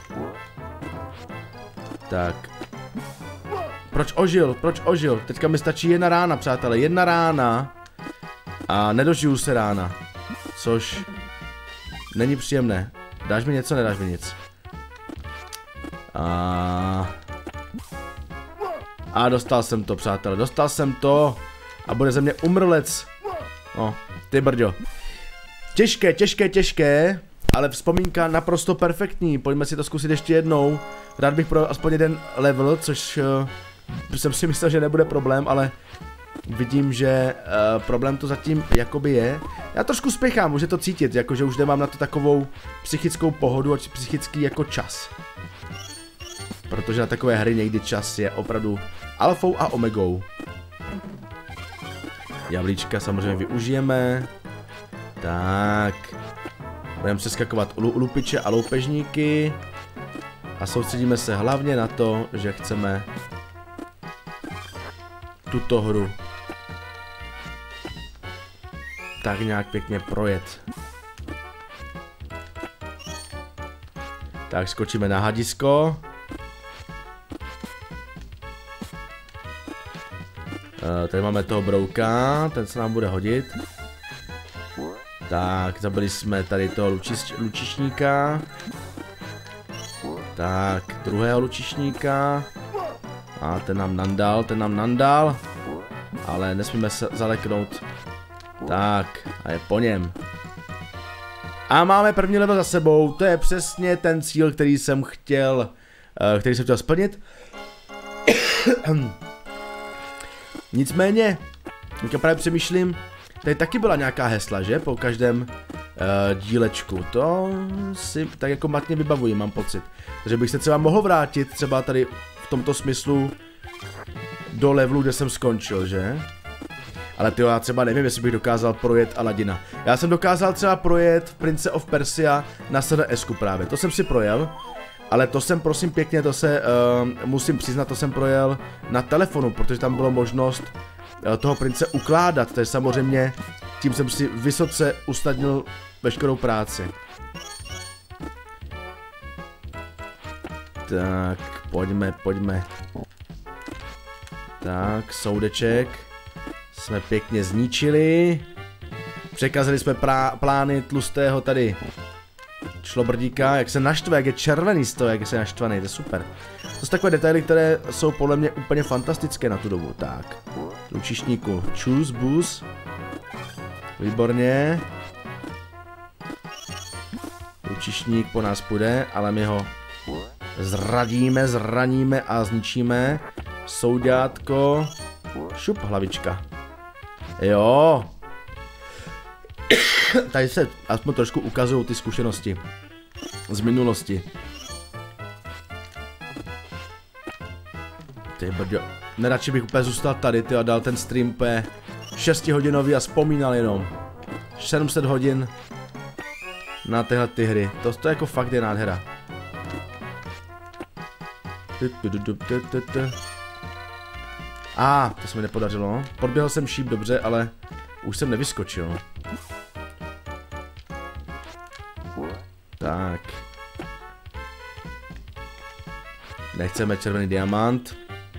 Tak. Proč ožil? Proč ožil? Teďka mi stačí jedna rána, přátelé, jedna rána. A nedožiju se rána. Což není příjemné. Dáš mi něco, nedáš mi nic. A dostal jsem to, přátelé, dostal jsem to. A bude ze mě umrlec. No, ty brďo. Těžké, těžké, těžké. Ale vzpomínka naprosto perfektní. Pojďme si to zkusit ještě jednou. Rád bych pro aspoň jeden level, což jsem si myslel, že nebude problém, ale vidím, že problém to zatím jakoby je. Já trošku spěchám, může to cítit, jakože už nemám na to takovou psychickou pohodu a psychický jako čas. Protože na takové hry někdy čas je opravdu alfou a omegou. Jablíčka samozřejmě využijeme. Tak. Budeme přeskakovat lupiče a loupežníky. A soustředíme se hlavně na to, že chceme tuto hru tak nějak pěkně projet. Tak skočíme na hadisko. Tady máme toho brouka, ten se nám bude hodit. Tak, zabili jsme tady toho lučišníka. Tak, druhého lučišníka. A ten nám nandal. Ale nesmíme se zaleknout. Tak, a je po něm. A máme první level za sebou, to je přesně ten cíl, který jsem chtěl splnit. Nicméně, teďka právě přemýšlím, tady taky byla nějaká hesla, že? Po každém dílečku, to si tak jako matně vybavuji, mám pocit. Takže bych se třeba mohl vrátit třeba tady v tomto smyslu do levelu, kde jsem skončil, že? Ale tyjo, já třeba nevím, jestli bych dokázal projet Aladina. Já jsem dokázal třeba projet Prince of Persia na SNESku právě, to jsem si projel. Ale to jsem, prosím pěkně, to se, musím přiznat, to jsem projel na telefonu, protože tam bylo možnost toho prince ukládat, takže samozřejmě tím jsem si vysoce usnadnil veškerou práci. Tak, pojďme. Tak, soudeček jsme pěkně zničili. Překazili jsme plány tlustého tady šlobrdíka, jak se naštve, jak je červený z toho, jak je naštvaný, to je super. To jsou takové detaily, které jsou podle mě úplně fantastické na tu dobu. Tak, lučišníku, choose boost. Výborně. Lučišník po nás půjde, ale my ho zraníme a zničíme. Souďátko. Šup, hlavička. Jo. Tady se aspoň trošku ukazují ty zkušenosti z minulosti. Ty brďo, neradši bych úplně zůstal tady, ty a dal ten stream 6 hodinový a vzpomínal jenom 700 hodin na tyhle ty hry. To jako fakt je nádhera. To se mi nepodařilo. Podběhl jsem šíp dobře, ale už jsem nevyskočil. Tak. Nechceme červený diamant.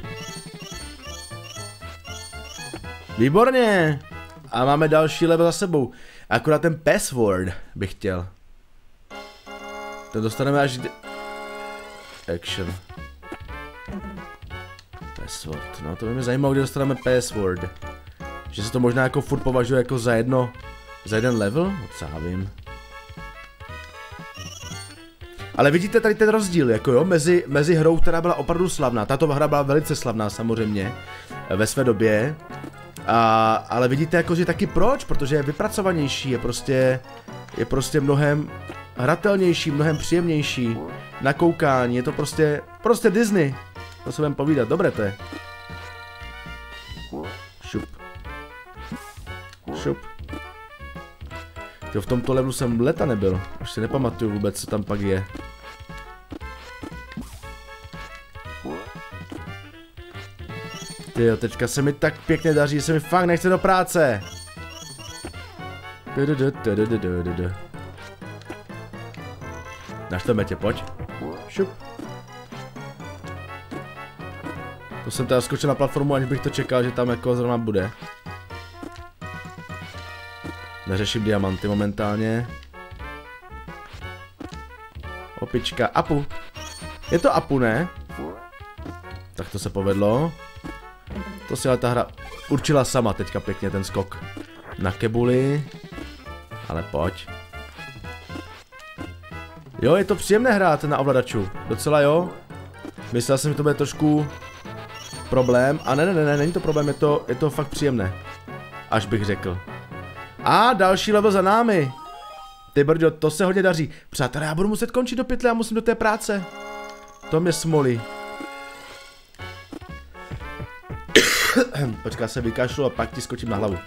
Výborně! A máme další level za sebou. Akorát ten password bych chtěl. Ten dostaneme až... Action. Password. No to by mě zajímalo, kdy dostaneme password. Že se to možná jako furt považuje jako za jeden level? No co já vím. Ale vidíte tady ten rozdíl, jako jo, mezi hrou, která byla opravdu slavná. Tato hra byla velice slavná samozřejmě ve své době. Ale vidíte jako, že taky proč, protože je vypracovanější, je prostě mnohem hratelnější, mnohem příjemnější na koukání, je to prostě Disney. To se budeme povídat, dobré to je. Šup. Šup. Tyjo, v tomto levelu jsem leta nebyl, už si nepamatuju vůbec, co tam pak je. Tyjo, teďka se mi tak pěkně daří, se mi fakt nechce do práce. Našteme tě, pojď. Šup. To jsem teda skočil na platformu, aniž bych to čekal, že tam jako zrovna bude. Neřeším diamanty momentálně. Opička, Apu. Je to Apu, ne? Tak to se povedlo. To si ale ta hra určila sama teďka pěkně ten skok na kebuli. Ale pojď. Jo, je to příjemné hrát na ovladaču. Docela jo. Myslel jsem, že to bude trošku problém. A ne, není to problém, je to fakt příjemné. Až bych řekl. A další level za námi. Ty brďo, to se hodně daří. Přátelé, já budu muset končit do pytle, já musím do té práce. To mě smolí. Počká, se vykašlu a pak ti skočím na hlavu.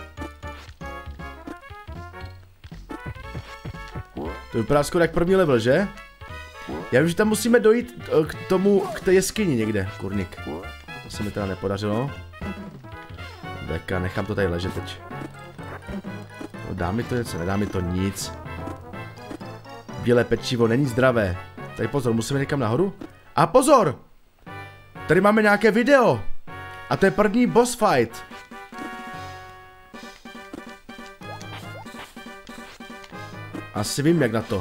To vypadá skoro jak první level, že? Já vím, že tam musíme dojít k té jeskyni někde, kurník. To se mi teda nepodařilo. Beka, nechám to tady ležet teď. No, dá mi to něco, nedá mi to nic. Bílé pečivo není zdravé. Tady pozor, musíme někam nahoru. A pozor! Tady máme nějaké video. A to je první boss fight. Asi vím, jak na to.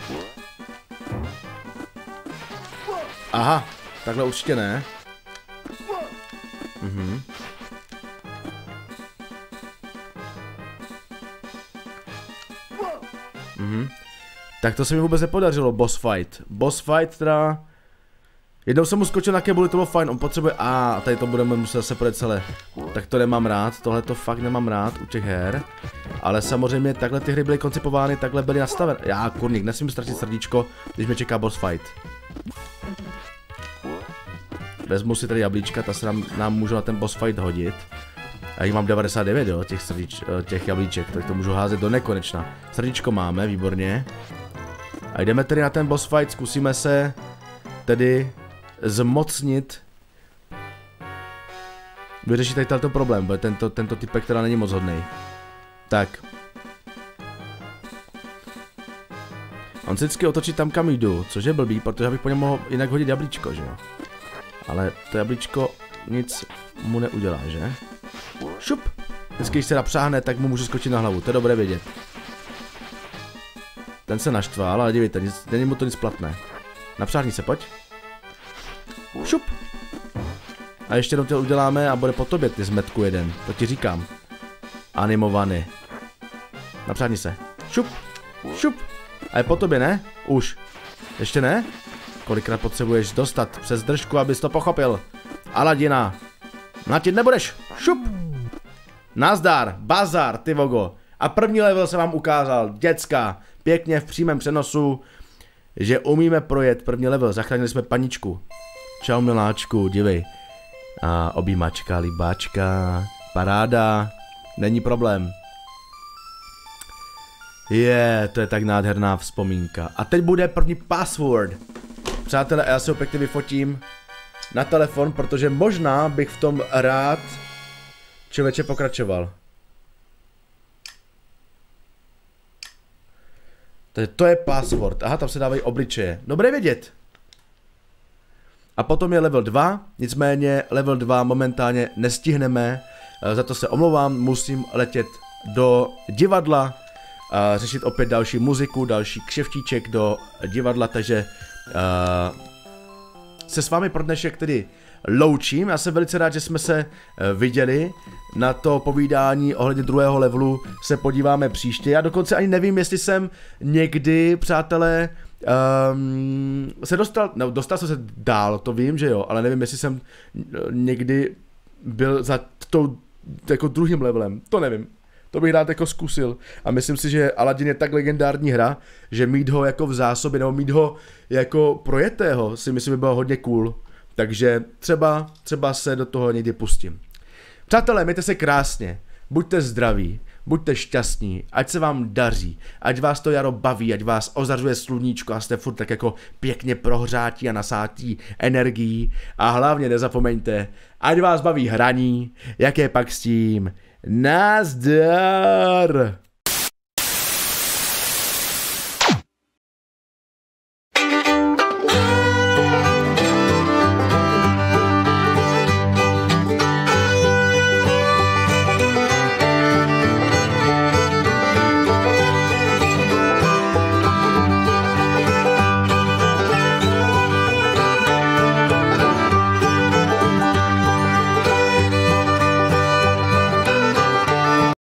Aha, takhle určitě ne. Mhm. Tak to se mi vůbec nepodařilo, boss fight. Boss fight teda... Jednou jsem mu skočil na kebuli, to bylo fajn, on potřebuje... A tady to budeme muset zase projet celé. Tak to nemám rád, tohle to fakt nemám rád u těch her. Ale samozřejmě takhle ty hry byly koncipovány, takhle byly nastaveny. Já kurník, nesmím ztratit srdíčko, když mě čeká boss fight. Vezmu si tady jablíčka, ta se nám můžu na ten boss fight hodit. A jich mám 99, jo, těch jablíček, tak to můžu házet do nekonečna. Srdíčko máme, výborně. A jdeme tedy na ten boss fight, zkusíme se tedy zmocnit. Vyřešit tady tento problém, protože tento typek teda není moc hodnej. Tak. On se vždycky otočí tam, kam jdu, což je blbý, protože bych po něm mohl jinak hodit jablíčko, že jo. Ale to jablíčko nic mu neudělá, že? Šup! Vždycky, když se napřáhne, tak mu můžu skočit na hlavu, to je dobré vědět. Ten se naštval, ale dívejte, není mu to nic platné. Napřáhni se, pojď. Šup! A ještě jednou to uděláme a bude po tobě, ty zmetku jeden, to ti říkám. Animovaný. Napřáhni se. Šup! Šup! A je po tobě, ne? Už. Ještě ne? Kolikrát potřebuješ dostat přes držku, abys to pochopil? Aladina. Natit nebudeš. Šup! Nazdar, bazar, ty vogo. A první level jsem vám ukázal, děcka, pěkně v přímém přenosu, že umíme projet první level, zachránili jsme paničku. Čau miláčku, dívej. A objímačka, líbáčka, paráda, není problém. To je tak nádherná vzpomínka. A teď bude první password. Přátelé, já si ho pěkně vyfotím na telefon, protože možná bych v tom rád člověče pokračoval. Takže to je password. Aha, tam se dávají obličeje. Dobré vědět. A potom je level 2, nicméně level 2 momentálně nestihneme, za to se omlouvám, musím letět do divadla, řešit opět další muziku, další kšeftíček do divadla, takže se s vámi pro dnešek tedy loučím. Já jsem velice rád, že jsme se viděli. Na to povídání ohledně druhého levelu se podíváme příště. Já dokonce ani nevím, jestli jsem někdy, přátelé, se dostal jsem se dál, to vím, že jo, ale nevím, jestli jsem někdy byl za tou jako druhým levelem, to nevím. To bych rád jako zkusil a myslím si, že Aladdin je tak legendární hra, že mít ho jako v zásobě nebo mít ho jako projetého si myslím, by bylo hodně cool. Takže třeba se do toho někdy pustím. Přátelé, mějte se krásně, buďte zdraví, buďte šťastní, ať se vám daří, ať vás to jaro baví, ať vás ozařuje sluníčko a jste furt tak jako pěkně prohřátí a nasátí energií a hlavně nezapomeňte, ať vás baví hraní, jaké pak s tím. Nazdar!